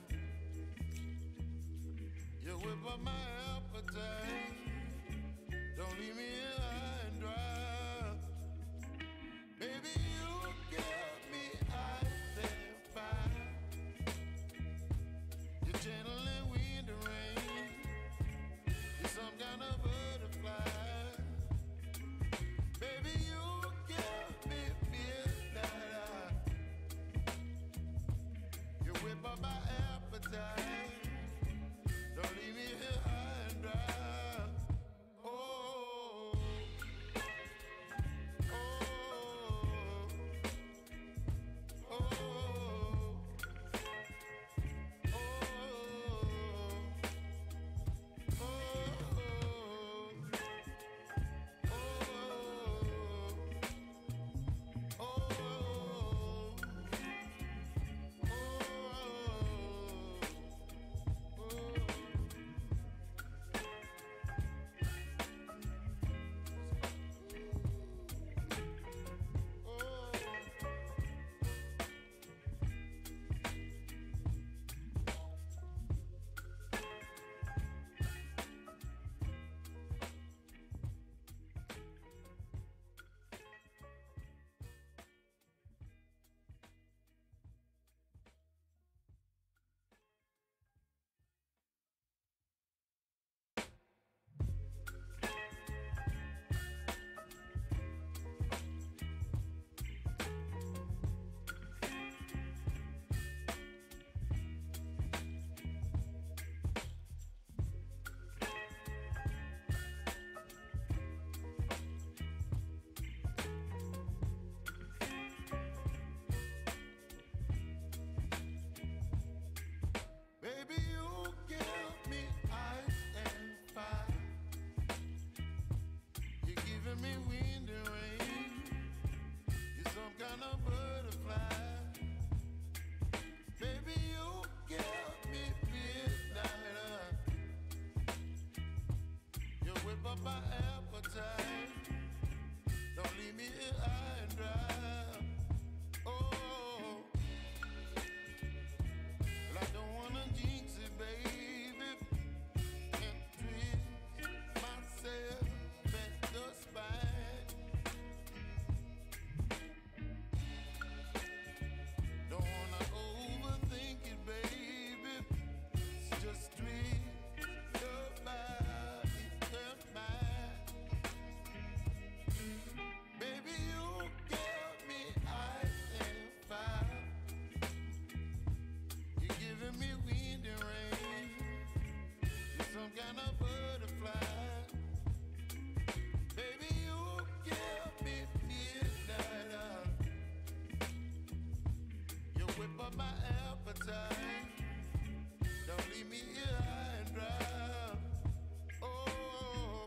You whip up my appetite. Don't leave me here high and dry. Baby, you give me ice and fire. You're gentle and wind and rain. You're some kind of butterfly. Baby, you give me midnight. You whip up my appetite. Don't leave me here high and dry. Oh, oh, oh, baby, you give me ice and fire. You're giving me wind and rain. You're some kind of butterfly. Baby, you give me midnight. You whip up my appetite. Don't leave me here high and dry. Oh, well, I don't wanna jinx it, baby, and twist myself at the spine. Don't wanna overthink it, baby. It's just twist your body and mine. Baby, you give me ice and fire. You're giving me wind and rain. You're some kind of butterfly. Baby, you give me midnight. You whip up my appetite. Don't leave me here high and dry. Oh,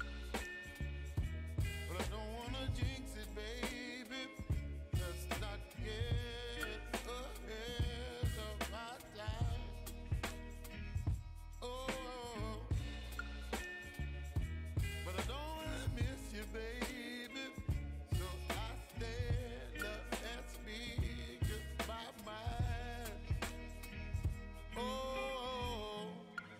but I don't wanna jinx it, baby. Just not get ahead of my time. Oh, but I don't wanna miss you, baby. So I stand up and speak my mind. Oh,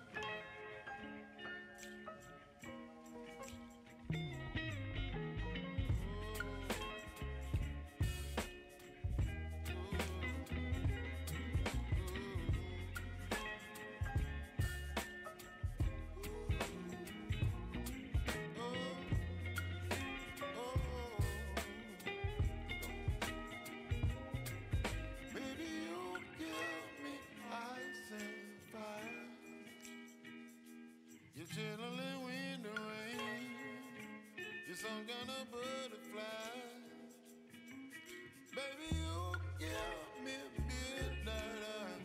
baby, you give me ice and fire. You're gentle and wind and rain. You're some kind of butterfly. Baby, you give me midnight.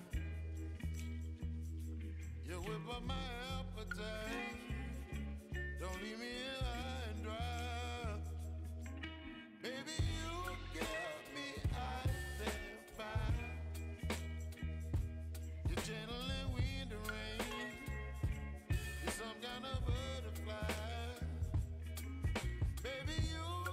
You whip up my appetite. Don't leave me here high and dry. Baby, you give me ice and fire. You're gentle and wind and rain. You're some kind of butterfly. Baby, you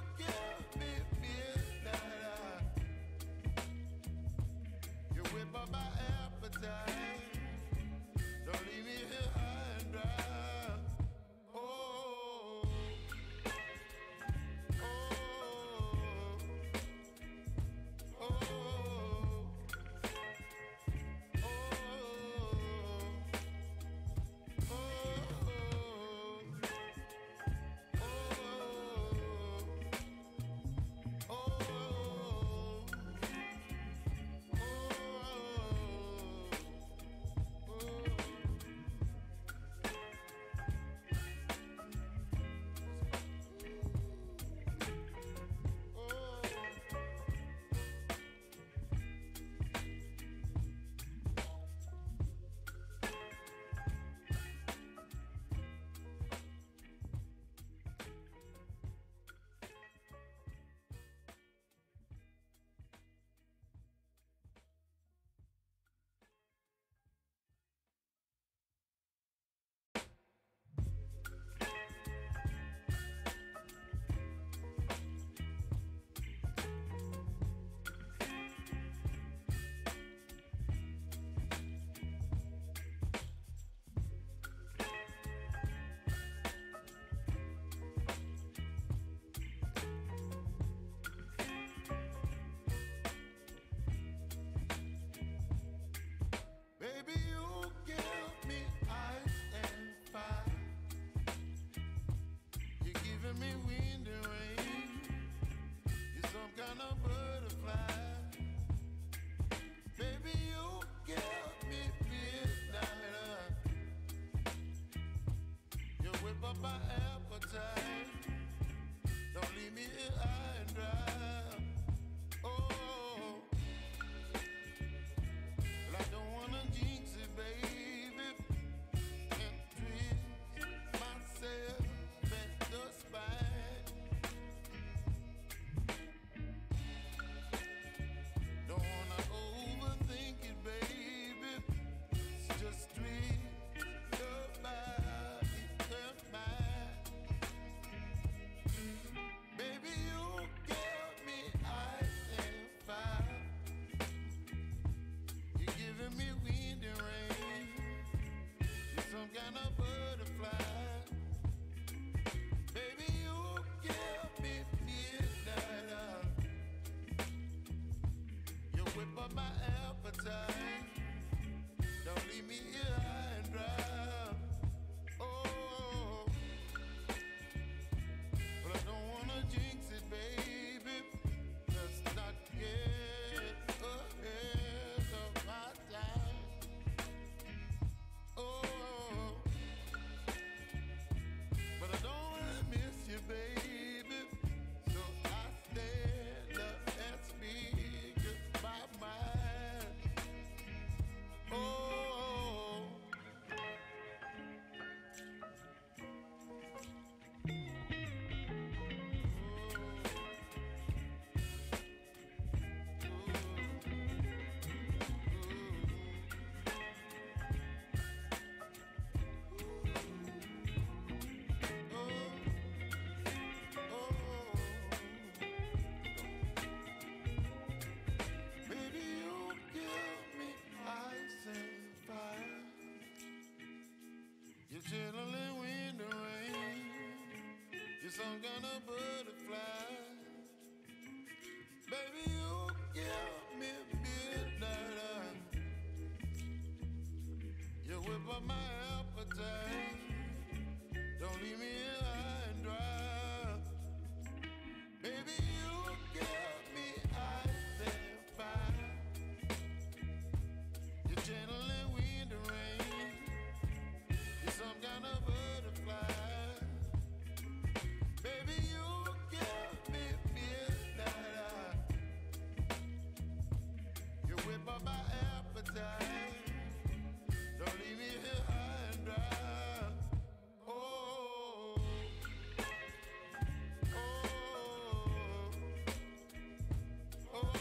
up my appetite. Don't leave me here high and dry. Oh, but I don't wanna jinx it, baby. Let's not get ahead of my time. Oh, but I don't wanna miss you, baby. So I stand up and speak my mind. Oh, baby, you give me ice and fire. You're chilling wind and rain. You're some kind of butterfly. Baby, you give me midnight. You whip up my appetite. Don't leave me here high and dry. Baby, you give me ice and fire. You're channeling wind and rain. You're some kind of butterfly. Baby, you give me midnight. You whip up my appetite. Don't leave me here high and dry. Oh, oh, oh,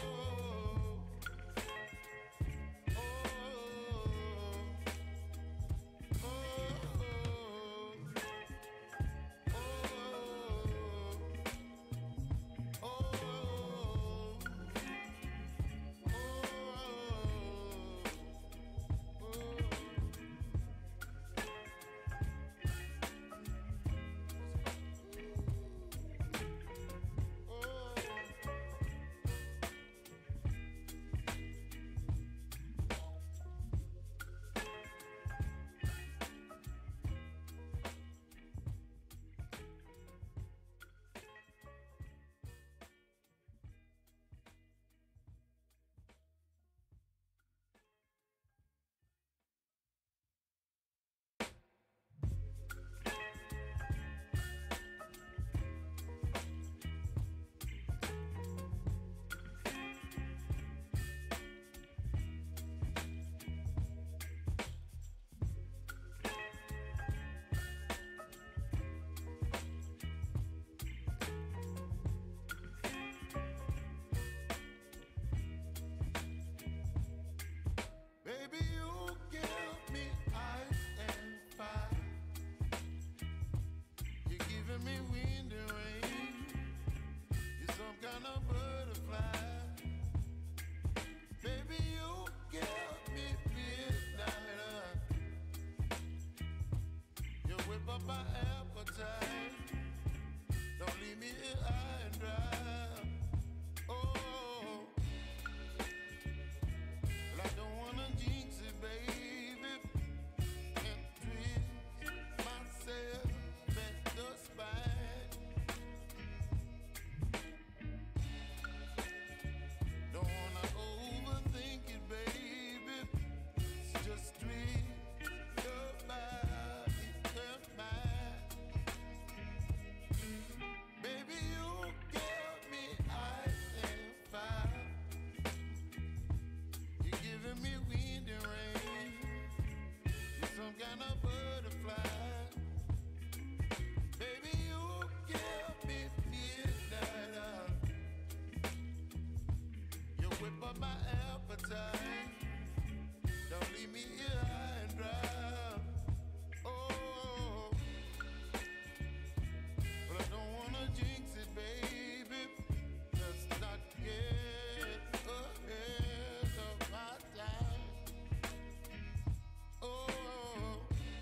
baby, you give me ice and fire. You're giving me wind and rain. You're some kind of butterfly. Baby, you give me midnight. You whip up my appetite. Don't leave me here high and dry. Oh, but I don't wanna jinx it, baby, and twist myself at the spine. Don't wanna overthink it, baby. It's just twist your body and mine. Baby, you give me ice and fire. You're giving me wind and rain. You're some kind of butterfly. Baby, you give me midnight. You whip up my appetite. Don't leave me here high and dry. Oh, but I don't wanna jinx it, baby. Let's not get ahead of my time. Oh,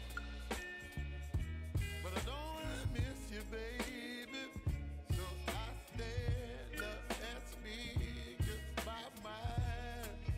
but I don't wanna miss you, baby. So I stand up and speak my mind.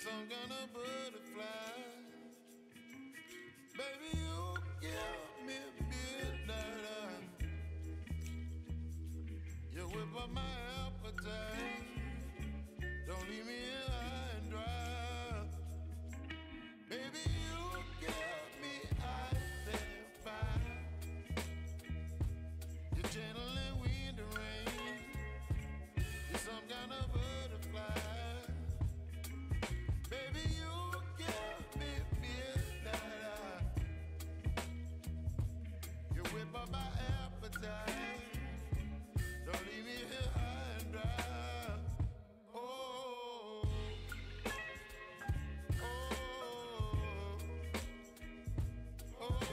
some kind of butterfly. Baby, you give me midnight. You whip up my appetite. Don't leave me here high and dry. Baby, you give me ice and fire. You're gentle and wind and rain. You're some kind of butterfly. Baby, you give me midnight. You whip up my appetite. Don't leave me here high and dry. Oh, oh, oh, oh,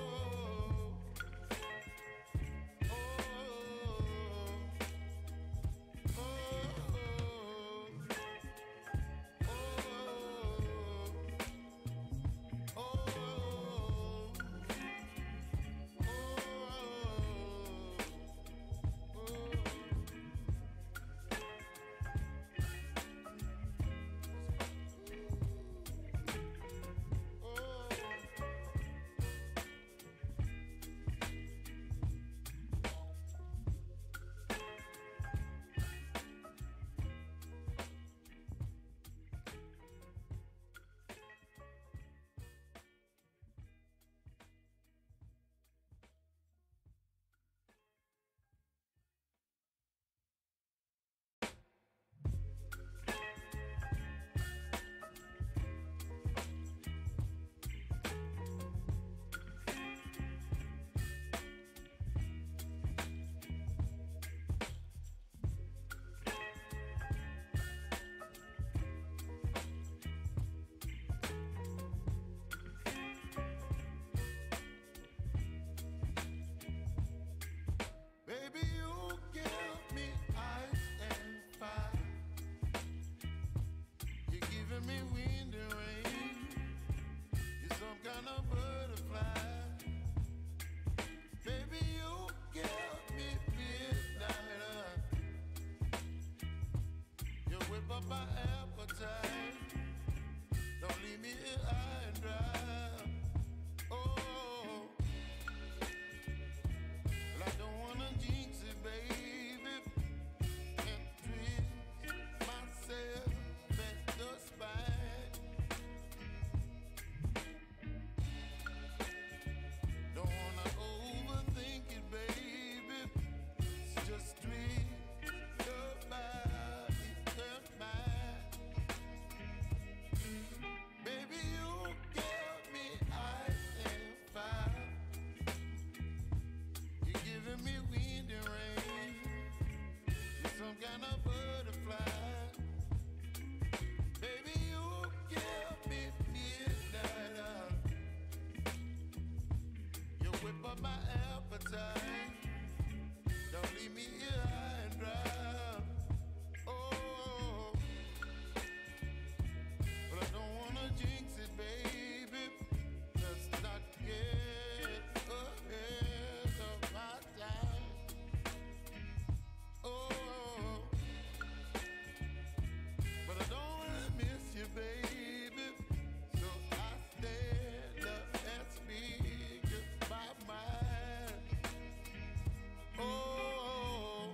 baby, you give me ice and fire. You're giving me wind and rain. You're some kind of butterfly. Baby, you give me midnight. You whip up my appetite. Don't leave me here high and dry. Oh, well, I don't wanna jinx it, baby, and twist myself at the spine. Don't wanna overthink it, baby. It's just twist your body and mine. Baby, you give me ice and fire. You're giving me wind and rain. You're some kind of butterfly. Baby, you give me midnight. You whip up my appetite. Don't leave me here high and dry. Oh, but I don't wanna jinx it, baby. Let's not get ahead of my time. Oh, but I don't wanna miss you, baby. So I stand up and speak my mind. Oh,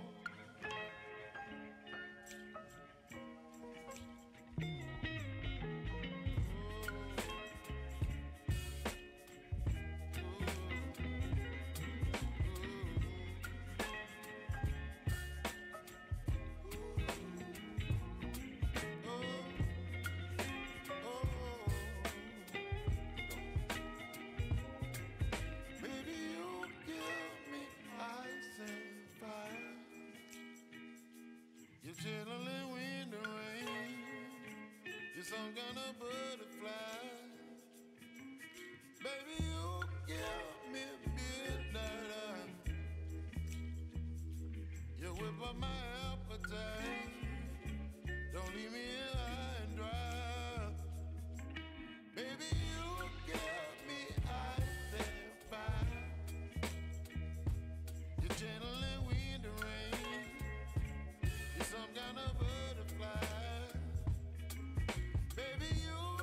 baby, you give me ice and fire. You're gentle and wind and rain. You're some kind of butterfly. Baby, you give me midnight. You whip up my appetite. Don't leave me here high and dry. Baby, you give me ice and fire. You're gentle and wind and rain. You're some kind of butterfly. Baby, you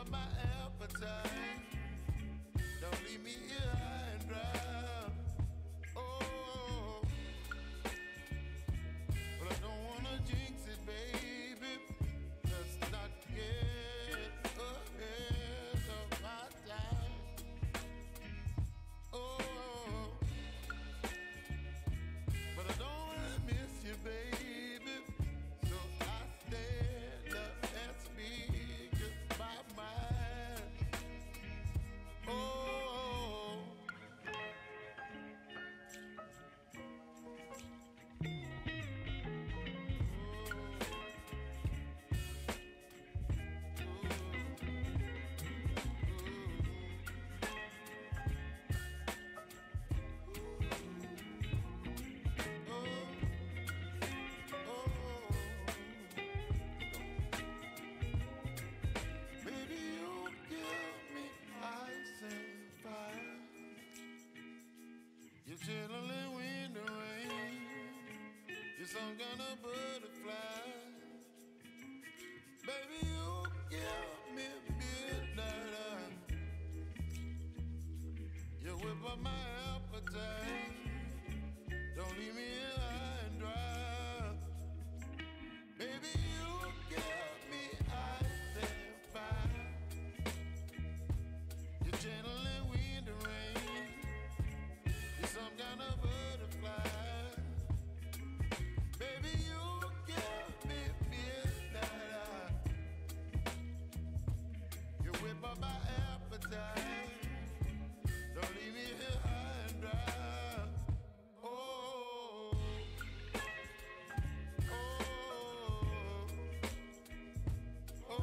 up my appetite. Don't leave me here high and dry. Oh, but I don't wanna jinx it, baby. Let's not get ahead of my time. Oh, but I don't wanna miss you, baby. So I stand up and speak my mind. Oh. Baby, you give me ice and fire. You're chilling wind and rain. You're some kind of butterfly. Baby, you give me midnight. You whip up my appetite. Don't leave me here high and dry. Baby, you give me ice and fire. You're channeling wind and rain. You're some kind of butterfly. Baby, you give me midnight. You whip up my appetite. Don't leave me here high and dry. Oh, oh, oh, oh,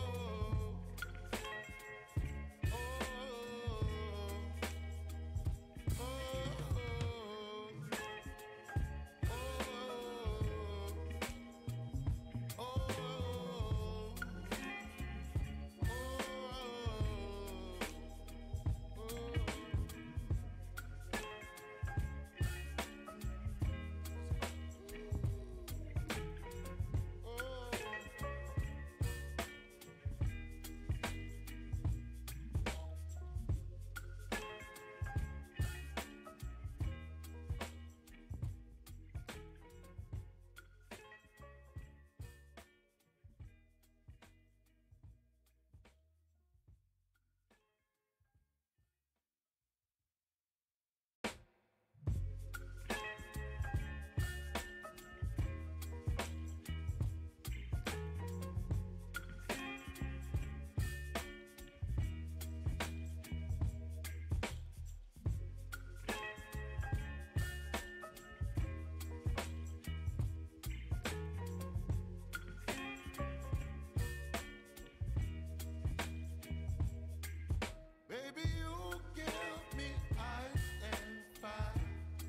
baby, you give me ice and fire.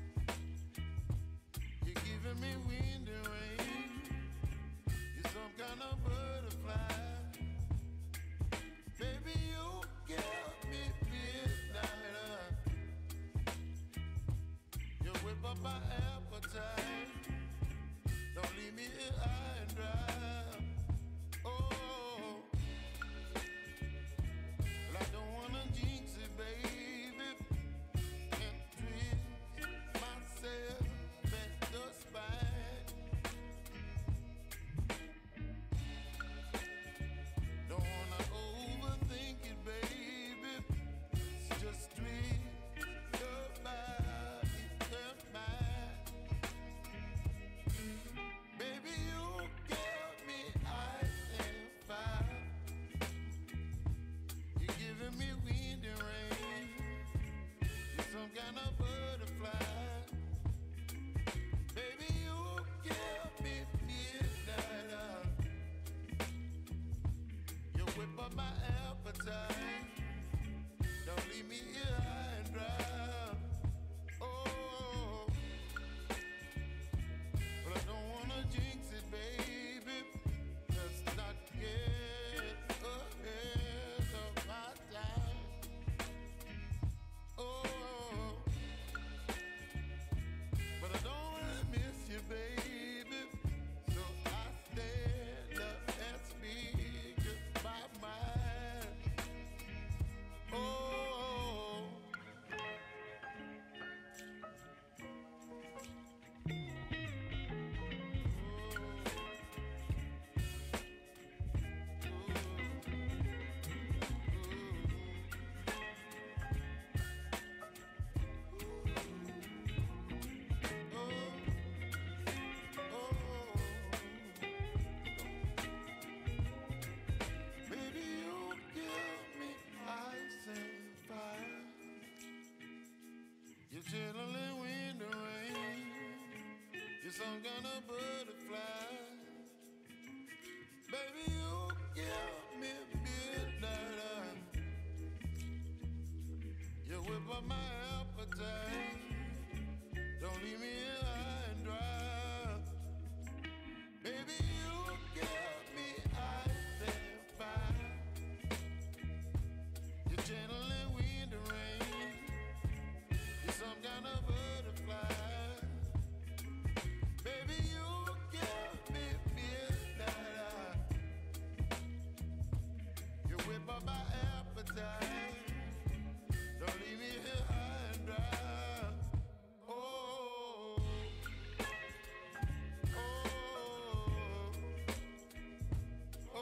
You're giving me wind and rain. You're some kind of butterfly. Baby, you give me midnight. You whip up my appetite. Don't leave me here high and dry. Oh, well, I don't wanna jinx it, baby, and twist myself at the spine. Don't wanna overthink it, baby. It's just twist your body and mine. Baby, you give me ice and fire. You're giving me wind and rain. You're some kind of butterfly. Baby, you give me midnight. You whip up my appetite. Don't leave me here high and dry. Oh, but I don't wanna jinx it, baby. Let's not get ahead of my time. Oh, but I don't wanna miss you, baby. So I stand up and speak my mind. some kind of butterfly. Baby, you give me midnight. You whip up my appetite. Don't leave me here high and dry. Baby, you give me ice and fire. You're gentle and wind and rain. You're some kind of butterfly. Baby, you give me midnight. You whip up my appetite. Don't leave me here high and dry. Oh, oh, oh, oh,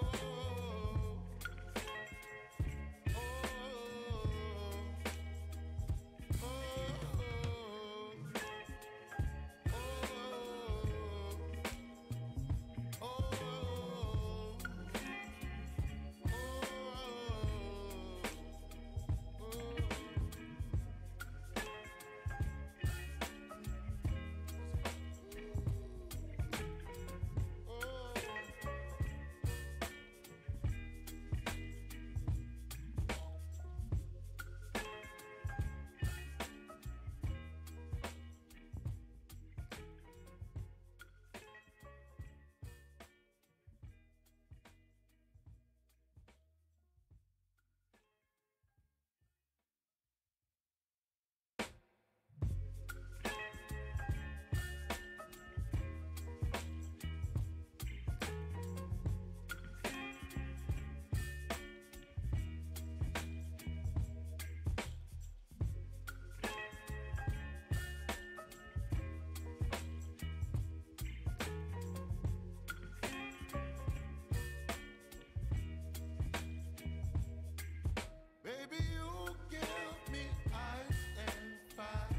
baby, you give me ice and fire.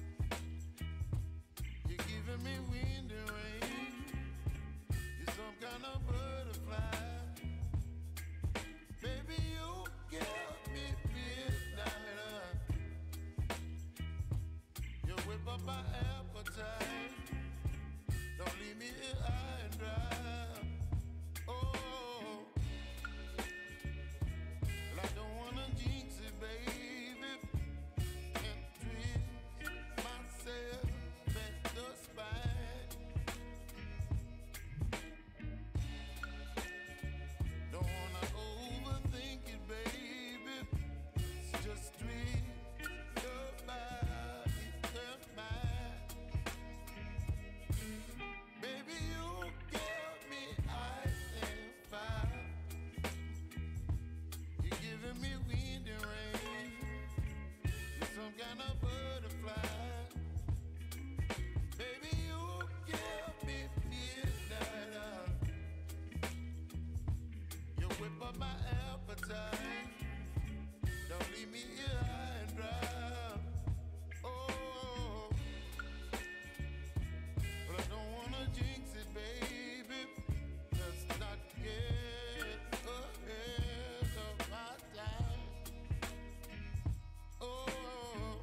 You're giving me wind and rain. You're some kind of butterfly. Baby, you give me midnight. You whip up my appetite. Don't leave me here high and dry. Oh, well, I don't wanna jinx it, baby. Can't twist myself at the spine. Don't wanna overthink it, baby. It's just twist your body and mine. Baby, you give me ice and fire. You're giving me wind and rain. You're some kind of butterfly. Baby, you give me midnight. You whip up my appetite. Don't leave me here high and dry. Oh, but I don't wanna jinx it, baby. Let's not get ahead of my time. Oh,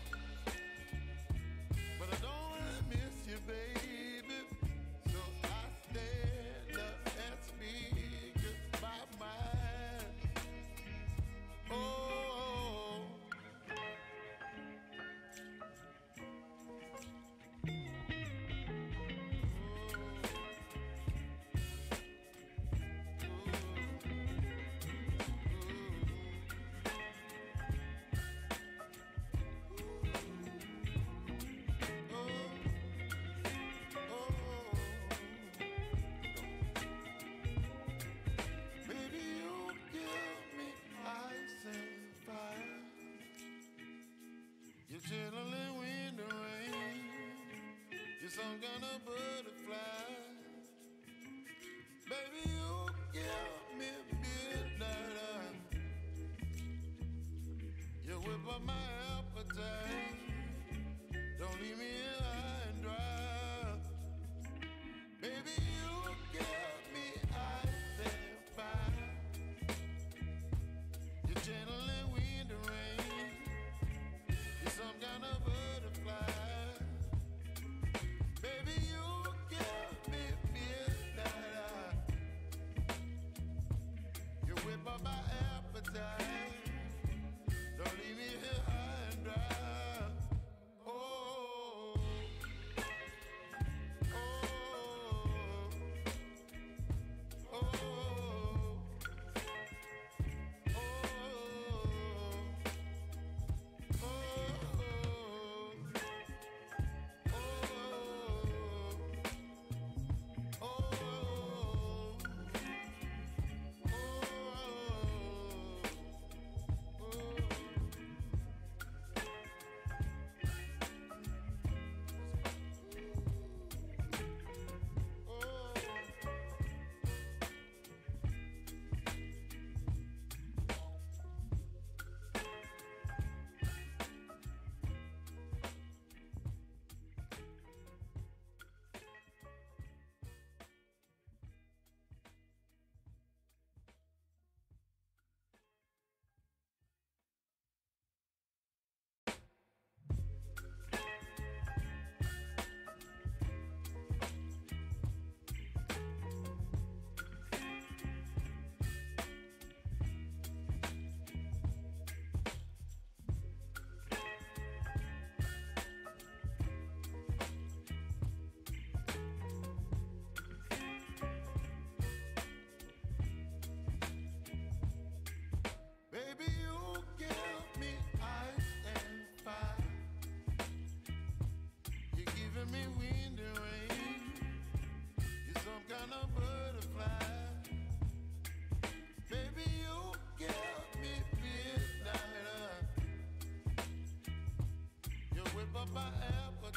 but I don't wanna miss you, baby. So I stand up and speak my mind. Oh, baby, you give me ice and fire. You're gentle and wind and rain. You're some kind of butterfly. Baby, you give me midnight. You whip up my appetite. Don't leave me here high and dry. Baby, you give me ice and fire. You're gentle and wind and rain. You're some kind of butterfly. Baby, you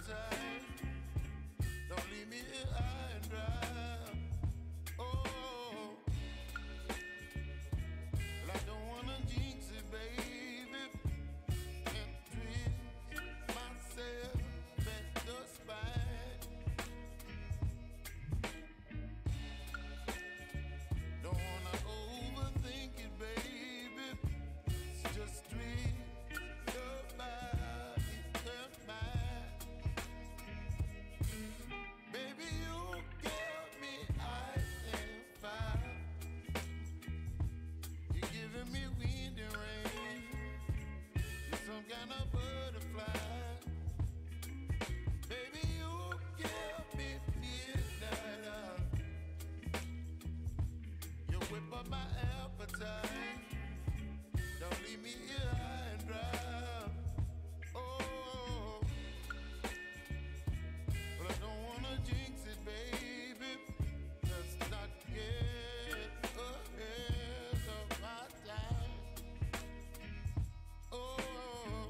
appetite. Don't leave me here high and dry. Oh, well, I don't wanna jinx it, baby, and twist myself at the spine. Don't wanna overthink it, baby. It's just twist your body and mine. Baby, you give me ice and fire. You're giving me wind and rain. You're some kind of butterfly. Baby, you give me midnight. You whip up my appetite. Don't leave me here high and dry. Oh, but I don't wanna jinx it, baby. Let's not get ahead of my time. Oh,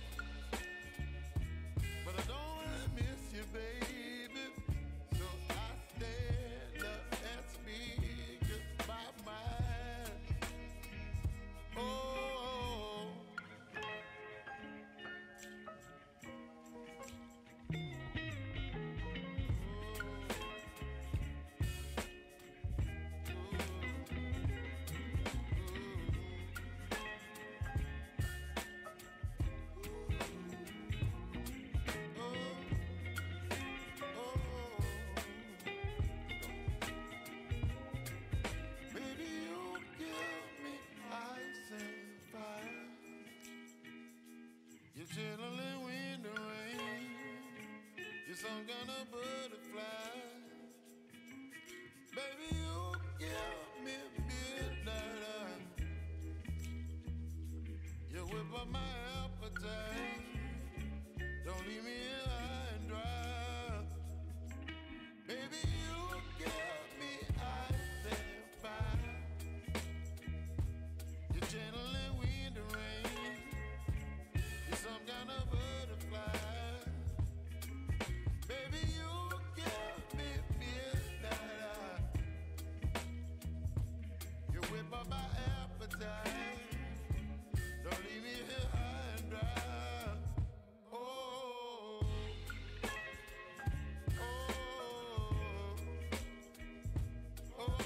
but I don't wanna miss you, baby. So I stand up and speak my mind. Oh. Baby, you give me ice and fire. You're chilling wind and rain. You're some kind of butterfly. Baby, you give me midnight. You whip up my appetite. Don't leave me here high and dry. Baby, you give me ice and fire. You're gentle and wind and rain. You're some kind of butterfly. Baby, you give me midnight. You whip up my appetite. Don't leave me here high and dry. Oh, oh, oh, oh,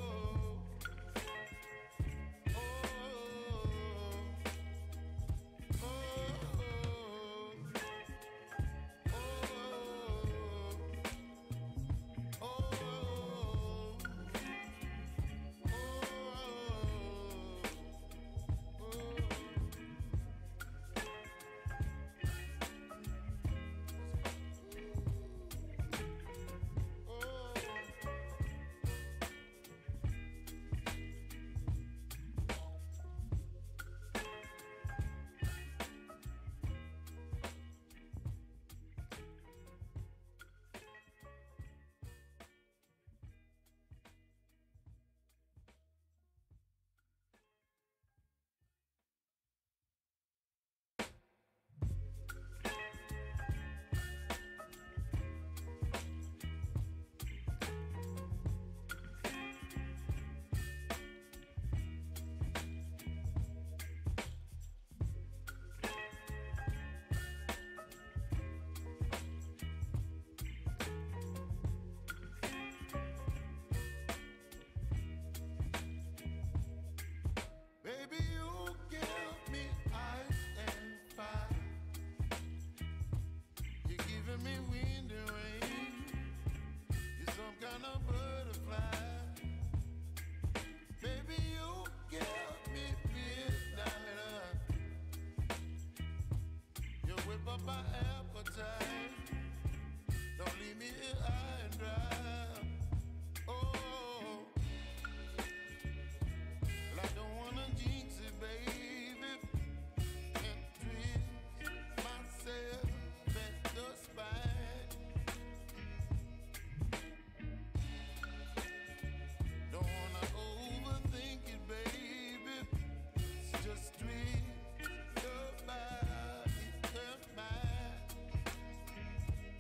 baby, you give me ice and fire. You're giving me wind and rain. You're some kind of butterfly. Baby, you give me midnight. You whip up my appetite. Don't leave me here high and dry. Oh, well, I don't wanna jinx it, baby, and twist myself at the spine. Don't wanna overthink it, baby. It's just twist your body and mine.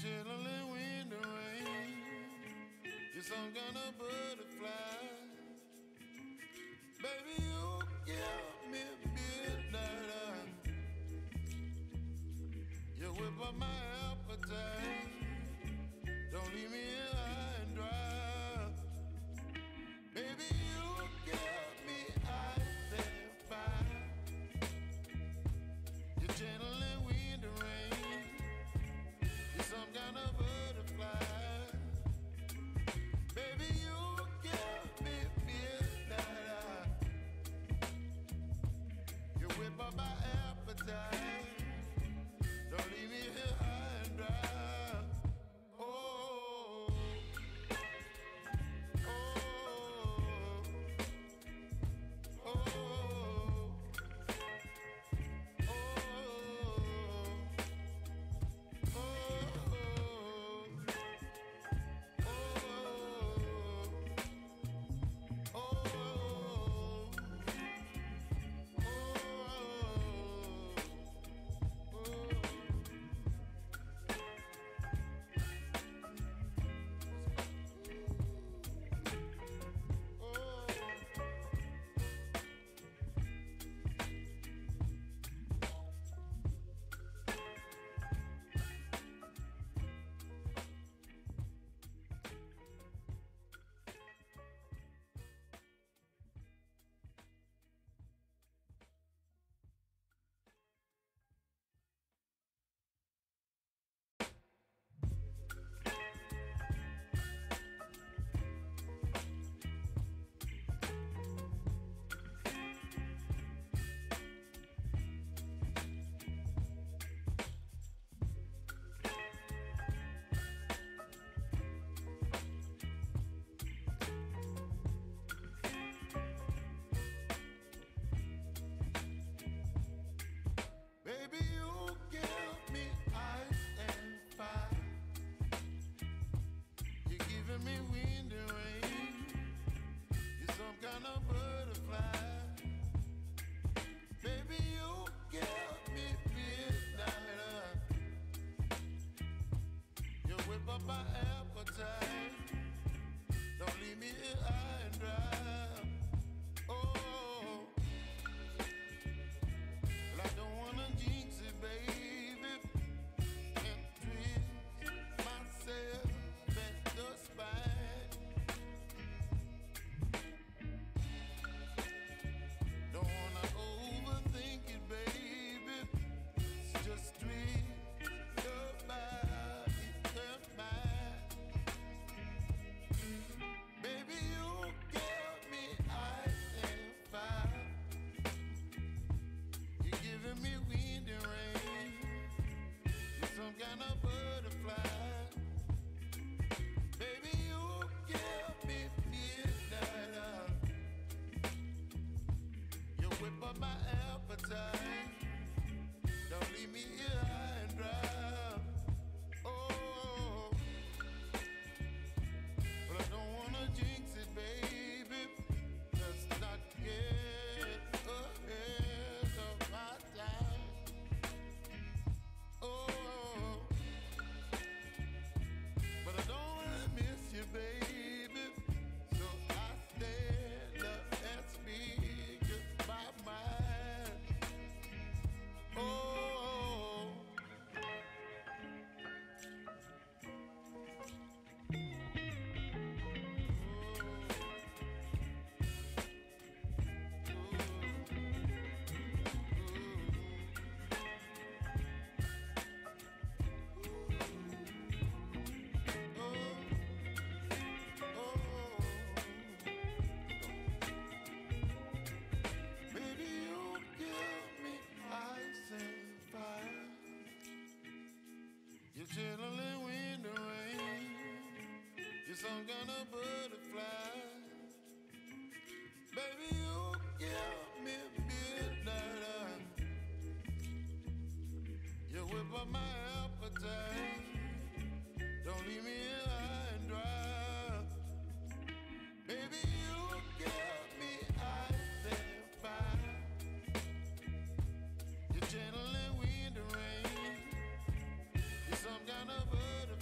chilling in the rain. You're some kind of butterfly. Baby, you give me midnight. You whip up my appetite. Don't leave me here high and dry. Baby, you give me ice and fire. You're channeling wind and rain. You're some kind of butterfly. Baby, you give me midnight. You whip up my appetite. Don't leave me here high and dry. Oh, oh, oh, oh, oh, baby, you give me ice and fire. You're giving me wind and rain. You're some kind of butterfly. Baby, you give me midnight. You whip up my appetite. Don't leave me here high and dry. Oh, well, I don't wanna jinx it, baby. Can't twist myself at the spine. Don't wanna overthink it, baby. It's just twist your body and mine. Baby, you give me ice and fire. You're giving me wind and rain. You're some kind of butterfly. Baby, you give me midnight. You whip up my appetite. Don't leave me here high and dry. Oh, but I don't wanna jinx it, baby. Let's not get ahead of my time. Oh, but I don't wanna miss you, baby. So I stand up and speak my mind. Oh, baby, you give me ice and fire. You're chilling wind and rain. You're some kind of butterfly. Baby, you give me midnight. You whip up my appetite. Don't leave me here high and dry. Baby, you give me ice and fire. You're channeling wind and rain. You're some kind of butterfly.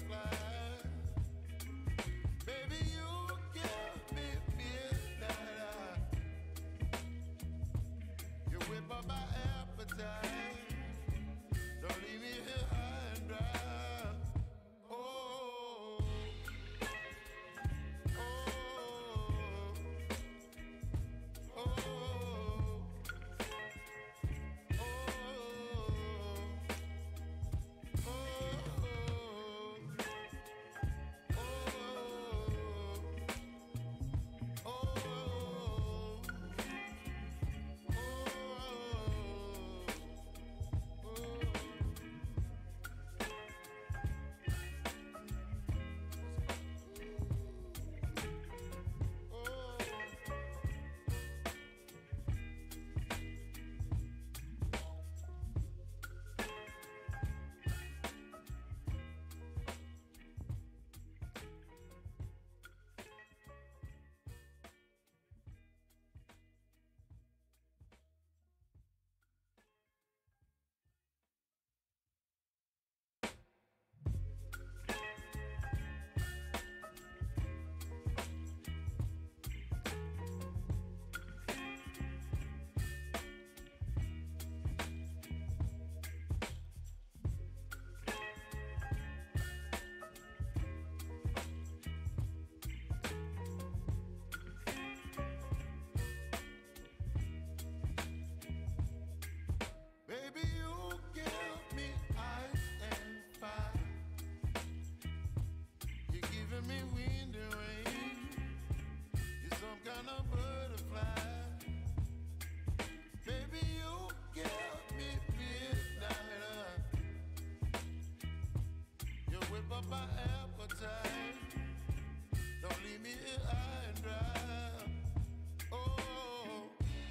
me wind and rain. You're some kind of butterfly. Baby, you give me midnight. You whip up my appetite. Don't leave me here high and dry. Oh,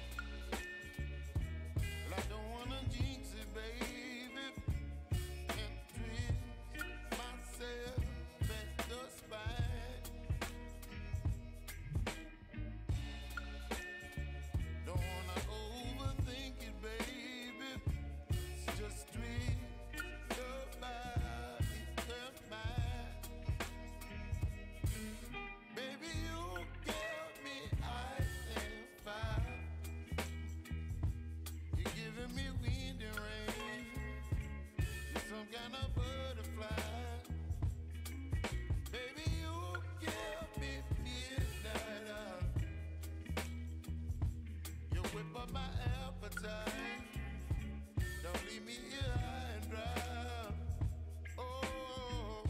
well, I don't wanna jinx it, baby, and twist myself at the spine. Don't wanna overthink it, baby. It's just twist your body and mine. Baby, you give me ice and fire. You're giving me wind and rain. You're some kind of butterfly. Baby, you give me midnight. You whip up my appetite. Don't leave me here high and dry. Oh,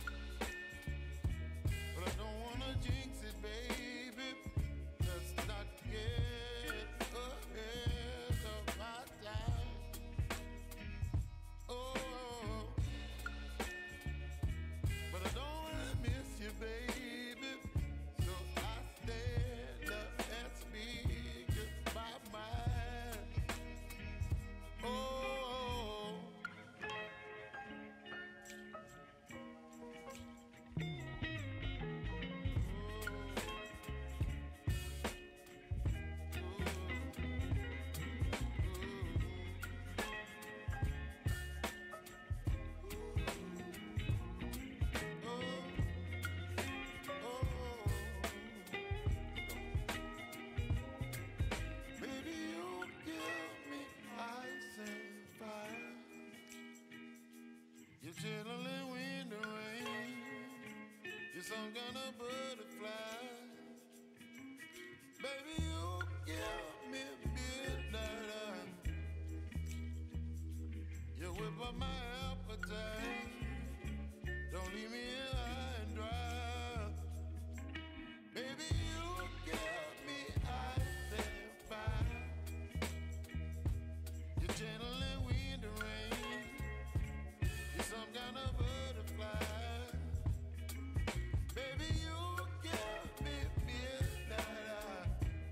but I don't wanna jinx it, baby. Let's not get ahead of my time. Oh, but I don't wanna miss you, baby. So I stand up and speak my mind. Oh, baby, you give me ice and fire. You're chilling wind and rain. You're some kind of butterfly. Baby, you give me midnight. You whip up my appetite. Don't leave me here high and dry. Baby, you give me ice and fire. You're channeling wind and rain. You're some kind of butterfly. Baby, you give me midnight.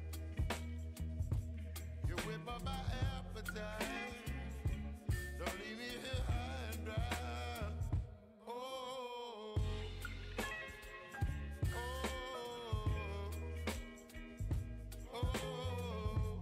You whip up my appetite. Don't leave me here high and dry. Oh, oh, oh,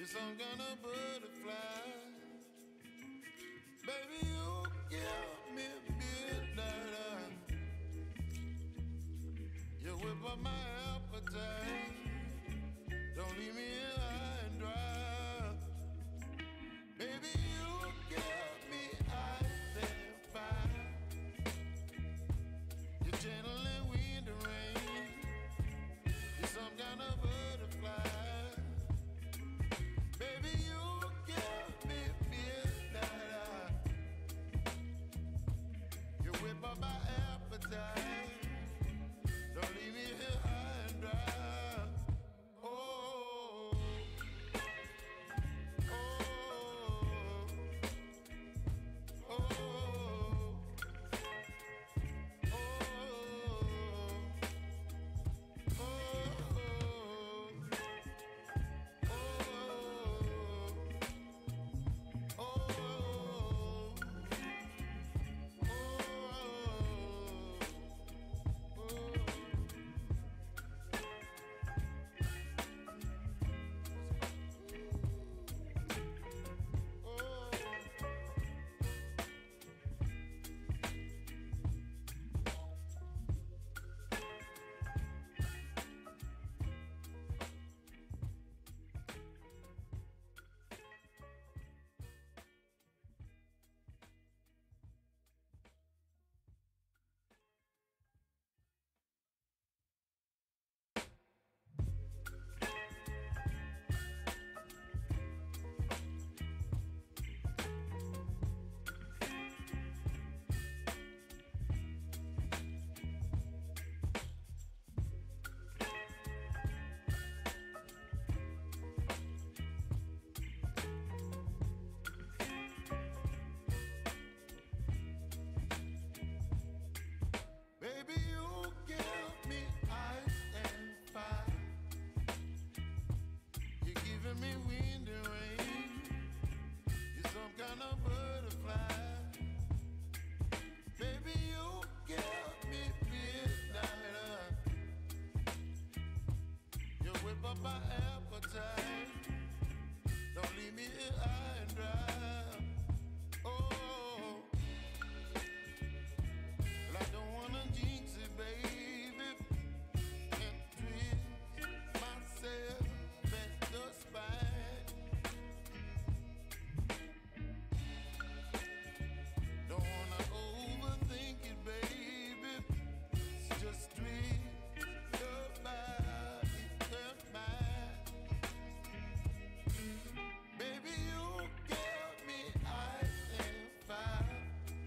You're some kind of butterfly. Baby, you give me midnight. You whip up my appetite. Don't leave me here high and dry. Baby, you give me ice and fire. You're gentle and wind and rain. You're some kind of butterfly. Baby, you give me midnight. You whip up my appetite. Don't leave me here high and dry. Oh, oh, oh, baby, you give me ice and fire. You're giving me wind and rain. You're some kind of butterfly. Baby, you give me midnight. You whip up my appetite. Don't leave me here high and dry. Oh, well, I don't wanna jinx it, baby, and twist myself at the spine. Don't wanna overthink it, baby. It's just twist your body and mine. Baby, you give me ice and fire.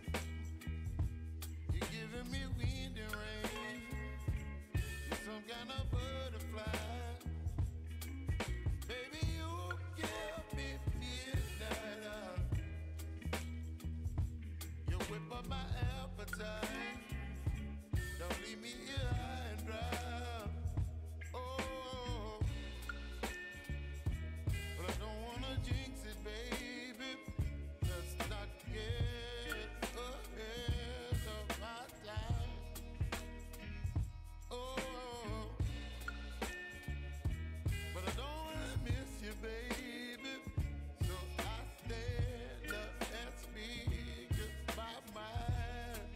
You're giving me wind and rain. You're some kind of butterfly. Baby, you give me midnight. You whip up my appetite. Don't leave me here high and dry. Oh, but I don't wanna jinx it, baby. Let's not get ahead of my time. Oh, but I don't wanna miss you, baby. So I stand up and speak my mind.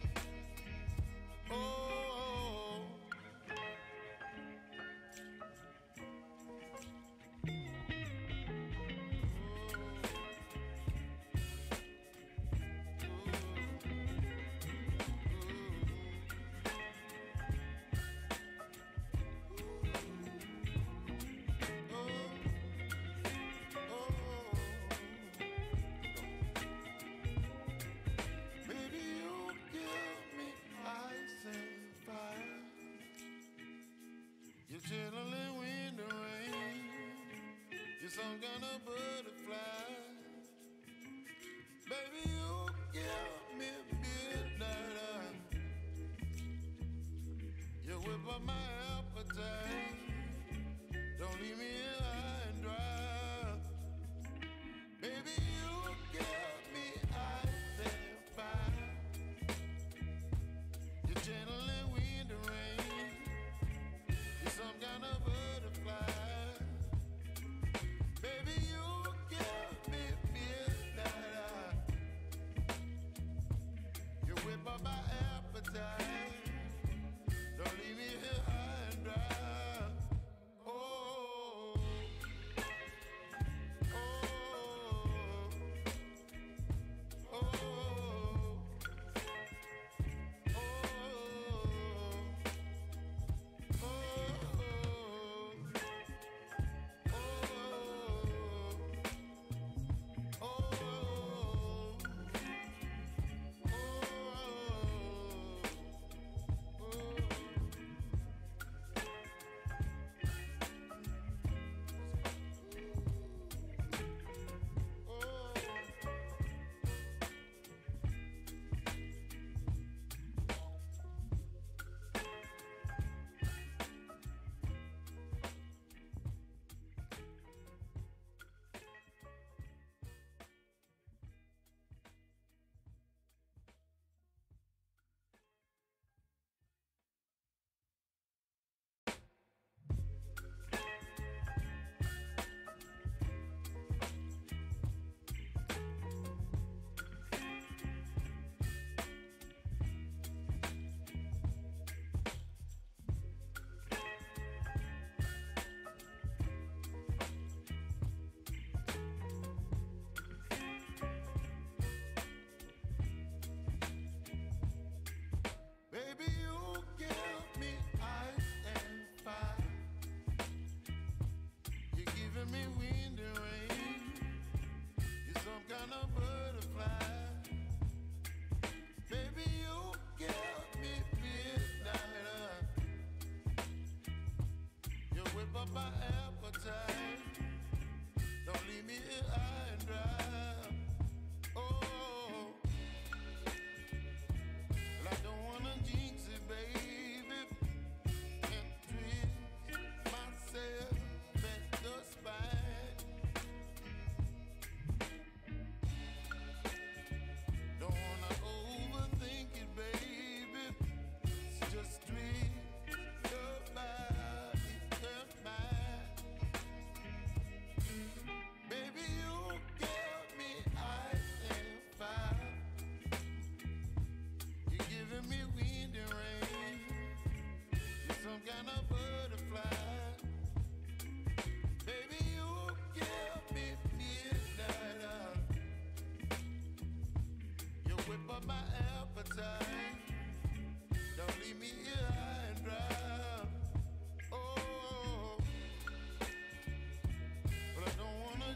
Oh, baby, you give me ice and fire. You're gentle and wind and rain. You're some kind of butterfly. Baby, you give me midnight. You whip up my appetite. Don't leave me here high and dry. Baby, you give me ice and fire. You're gentle and wind and rain. You're some kind of butterfly. Baby, you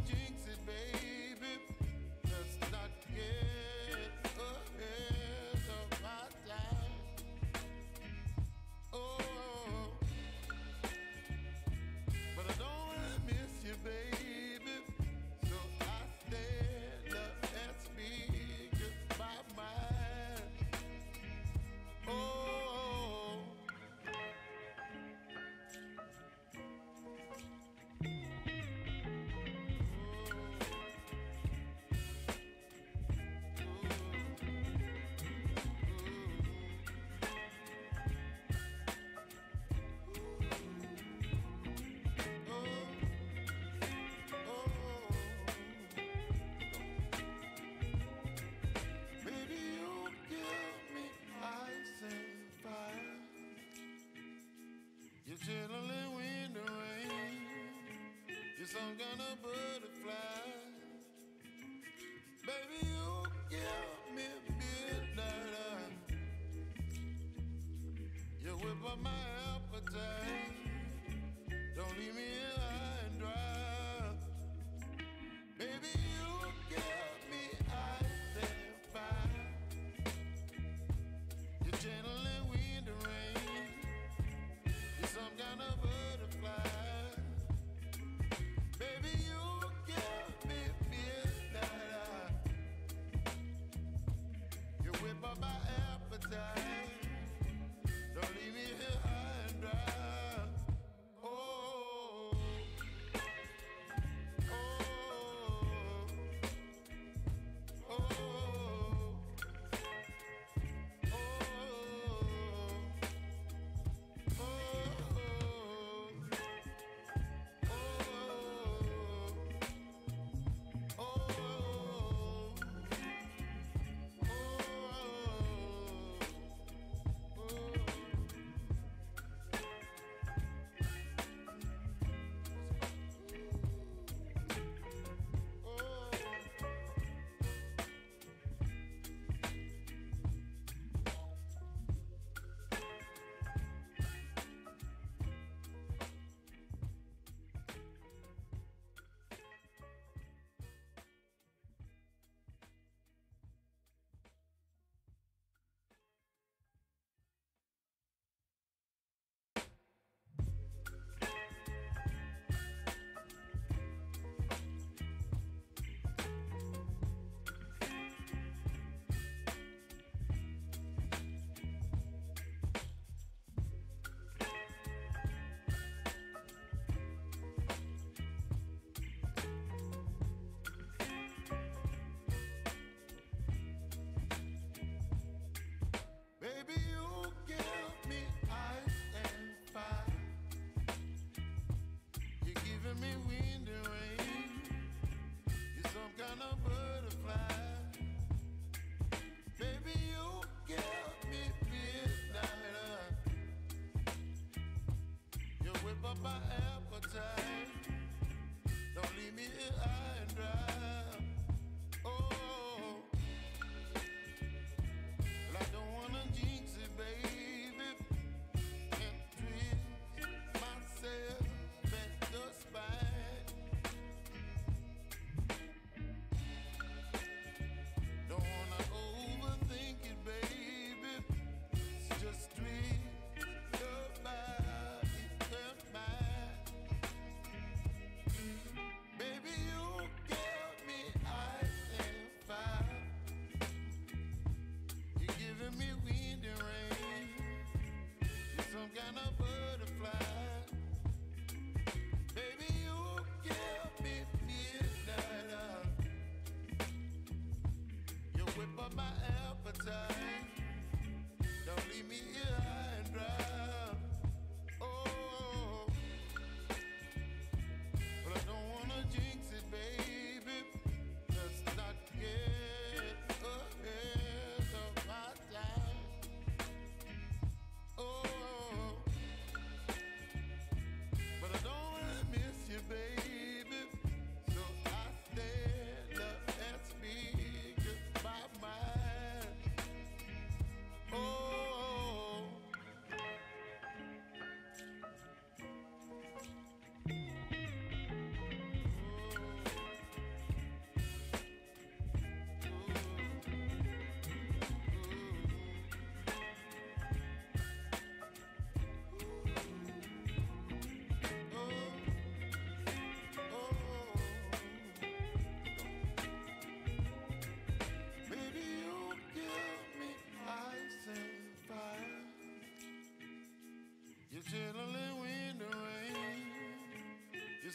jinx it, baby. Let's not get ahead of my time. Oh, but I don't wanna miss you, baby. So I stand up and speak just my mind. Oh, baby, you give me ice and fire. You're chilling wind and rain. You're some kind of butterfly. Baby, you give me midnight. You whip up my appetite. Don't leave me here high and dry. Baby, you give me ice and fire. You're channeling wind and rain. You're some kind of butterfly. Baby, you give me midnight. You whip up my appetite. Don't leave me here high and dry. Oh.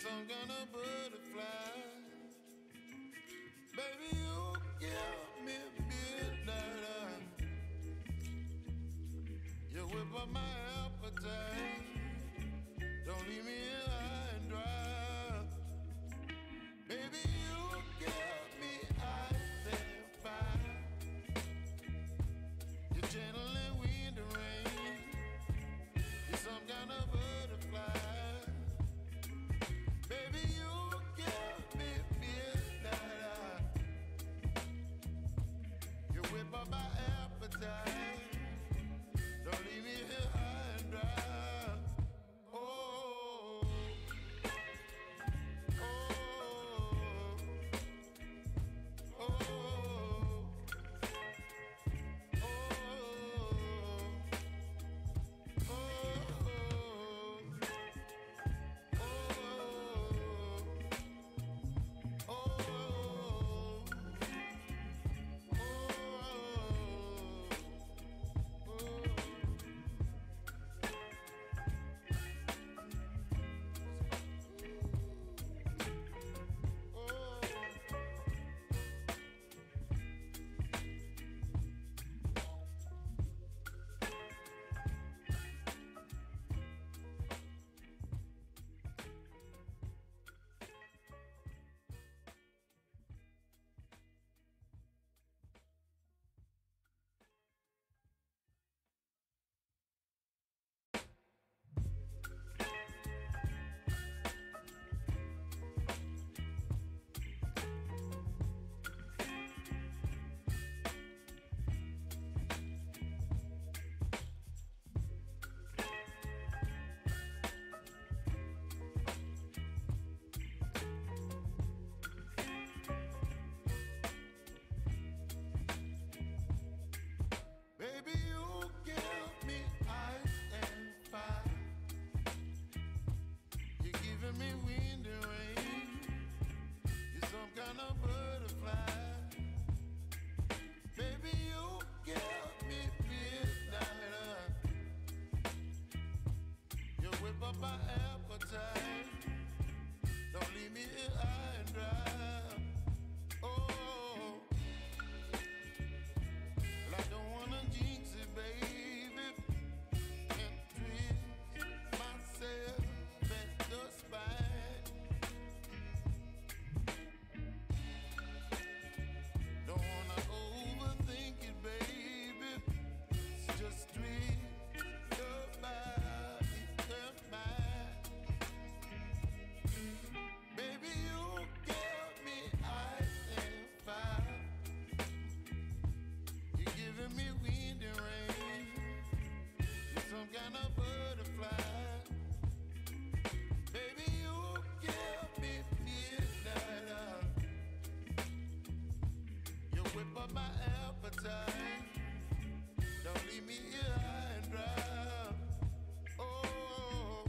some kind of butterfly. Baby, you give me midnight. You whip up my appetite. Don't leave me here high and dry. Baby, you give me ice and fire. You're gentle and wind and rain. You're some kind of butterfly. Baby, you give me midnight. You whip up my appetite. Don't leave me here high and dry. Oh, oh, oh, oh, baby, you give me ice and fire. You're giving me wind and rain. You're some kind of butterfly. Baby, you give me midnight. You whip up my appetite. Don't leave me here high and dry. Oh, well, I don't wanna jinx it, baby, and twist myself at the spine. Don't wanna overthink it, baby. It's just twist your body and mine. Baby, you give me ice and fire. You're giving me wind and rain. You're some kind of butterfly. Baby, you give me midnight. You whip up my appetite. Don't leave me here high and dry. Oh,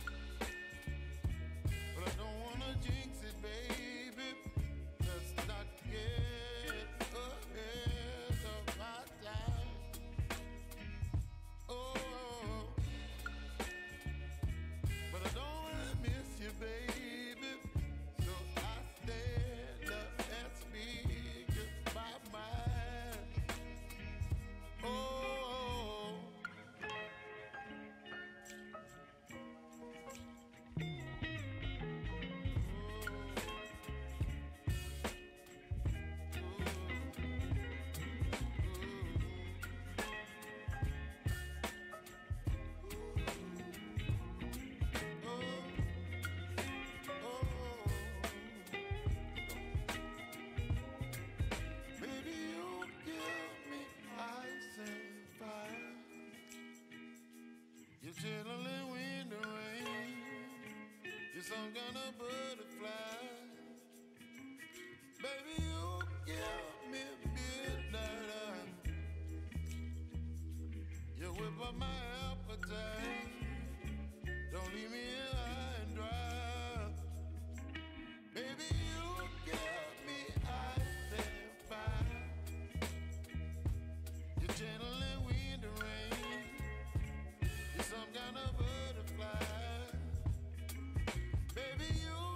but I don't wanna jinx it, baby. Let's not get ahead of my time. Oh, but I don't wanna miss you, baby. So I stand up and speak just my mind. Oh, baby, you give me ice and fire. You're gentle and wind and rain. You're some kind of butterfly. Baby, you give me midnight. You whip up my appetite. Don't leave me here high and dry. Baby, you give me ice and fire. You're gentle and wind and rain. You're some kind of butterfly. Baby, you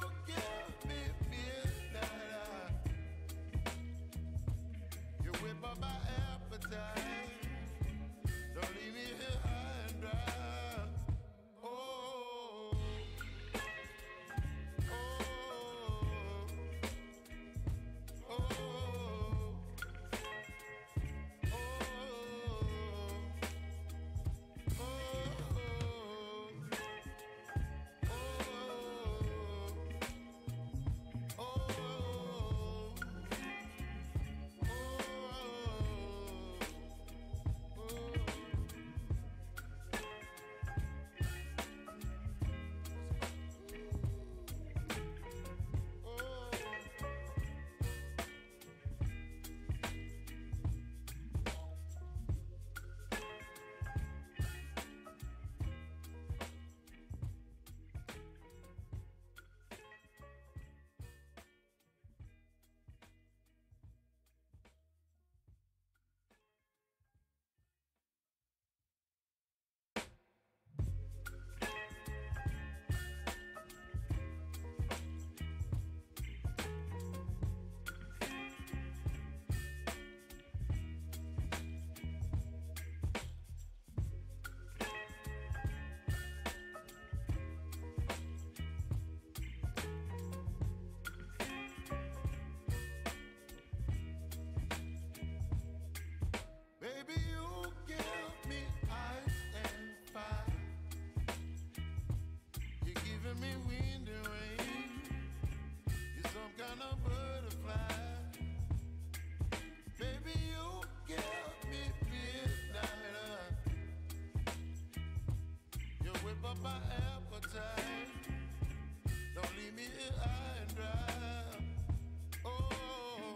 kind of butterfly. Baby, you give me midnight. You whip up my appetite. Don't leave me here high and dry. Oh,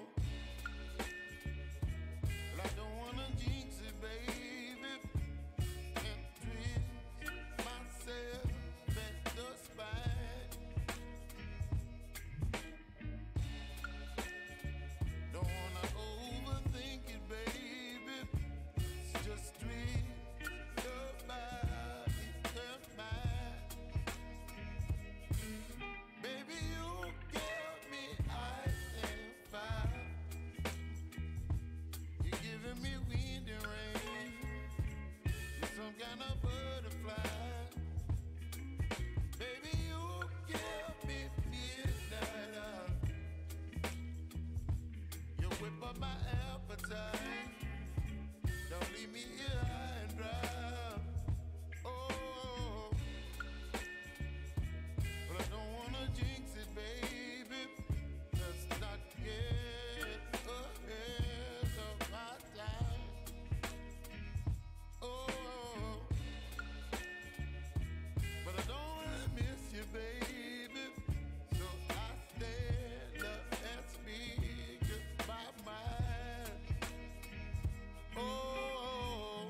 well, I don't wanna jinx it, baby. Can't twist myself at the spine. Don't wanna overthink it, baby. It's just twist your body and mine. Baby, you give me ice and fire. You're giving me wind and rain. You're some kind of butterfly. Baby, you give me midnight. You whip up my appetite. Don't leave me here high and dry. Oh, but I don't wanna jinx it, baby. Let's not get ahead of my time. Oh, but I don't wanna miss you, baby. So I stand up and speak my mind. Oh,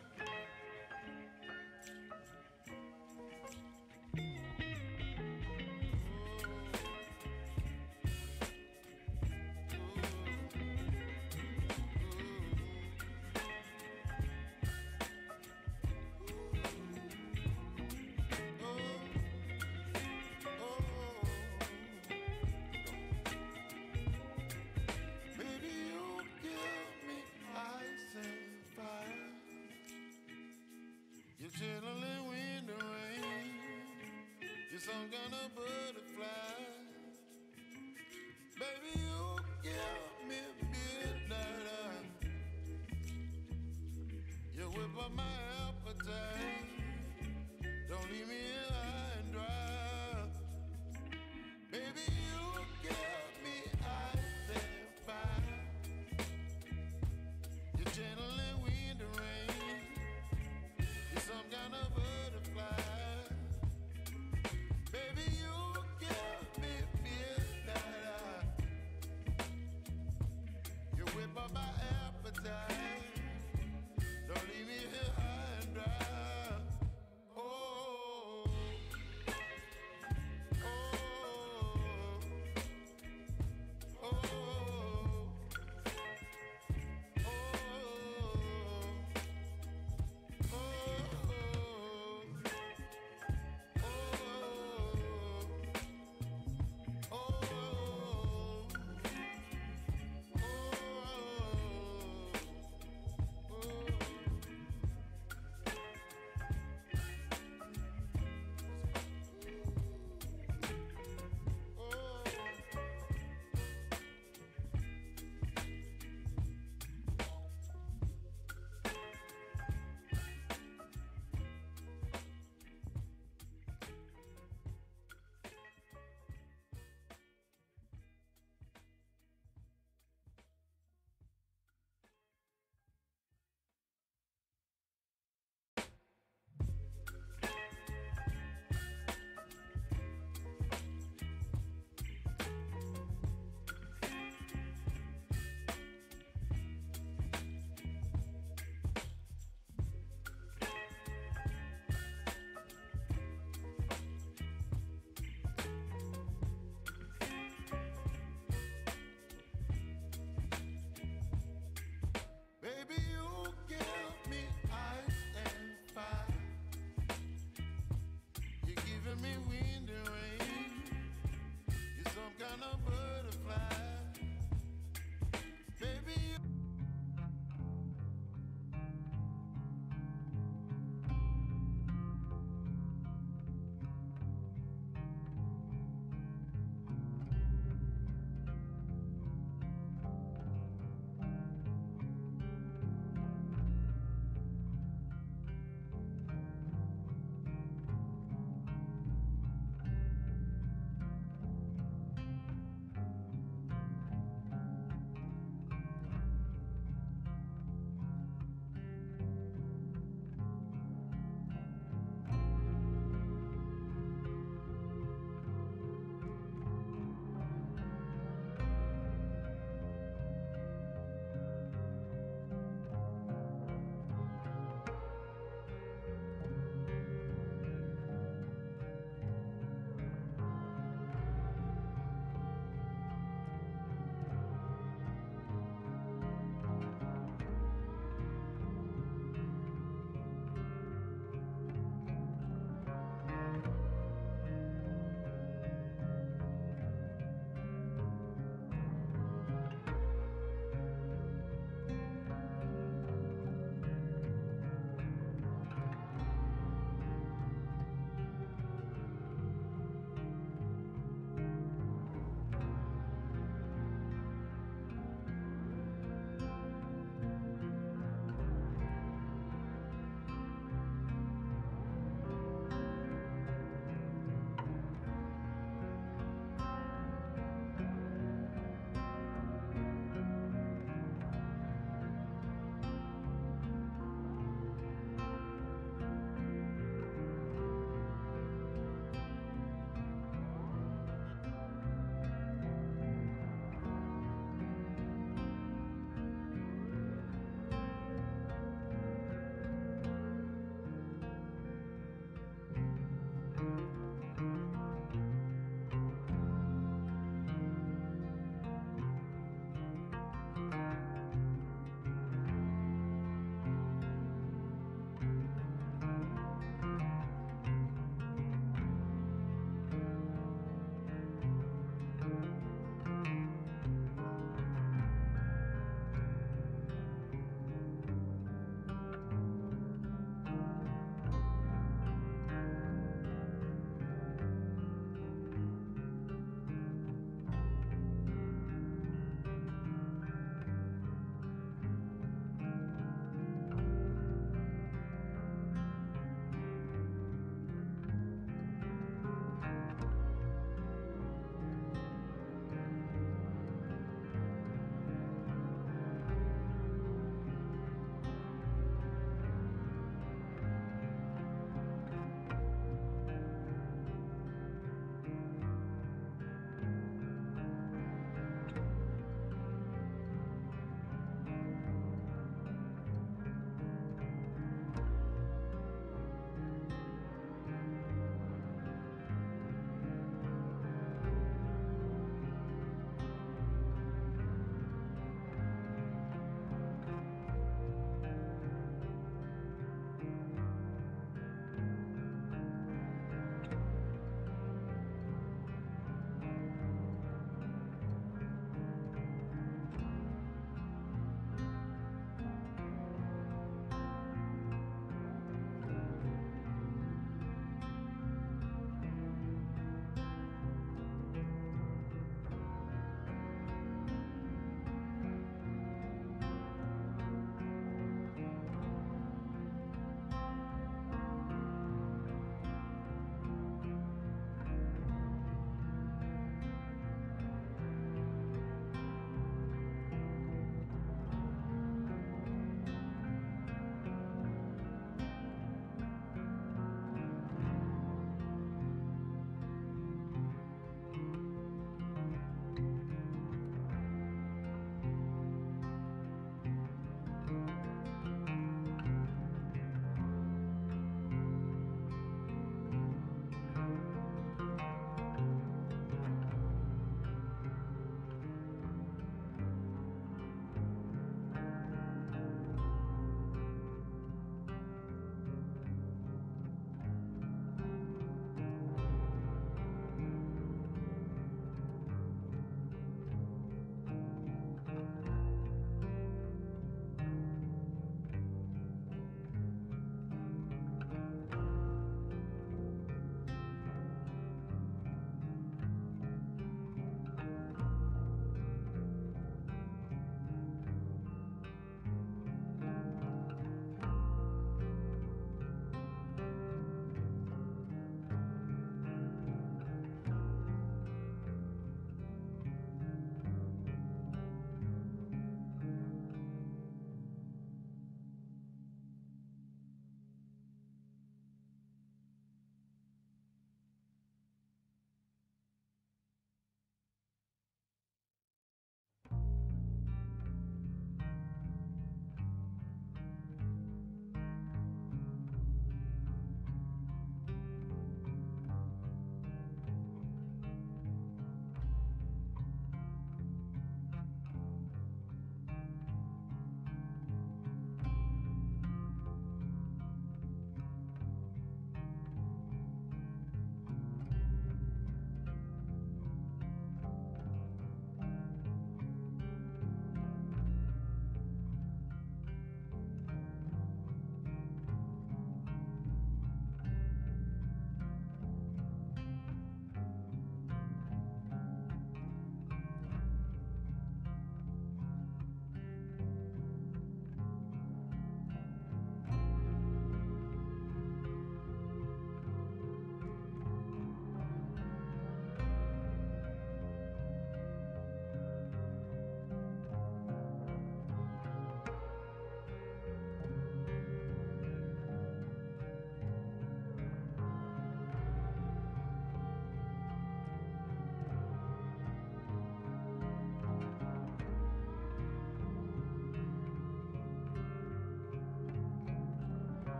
baby, you give me ice and fire. You're chilling in wind and rain. You're some kind of butterfly.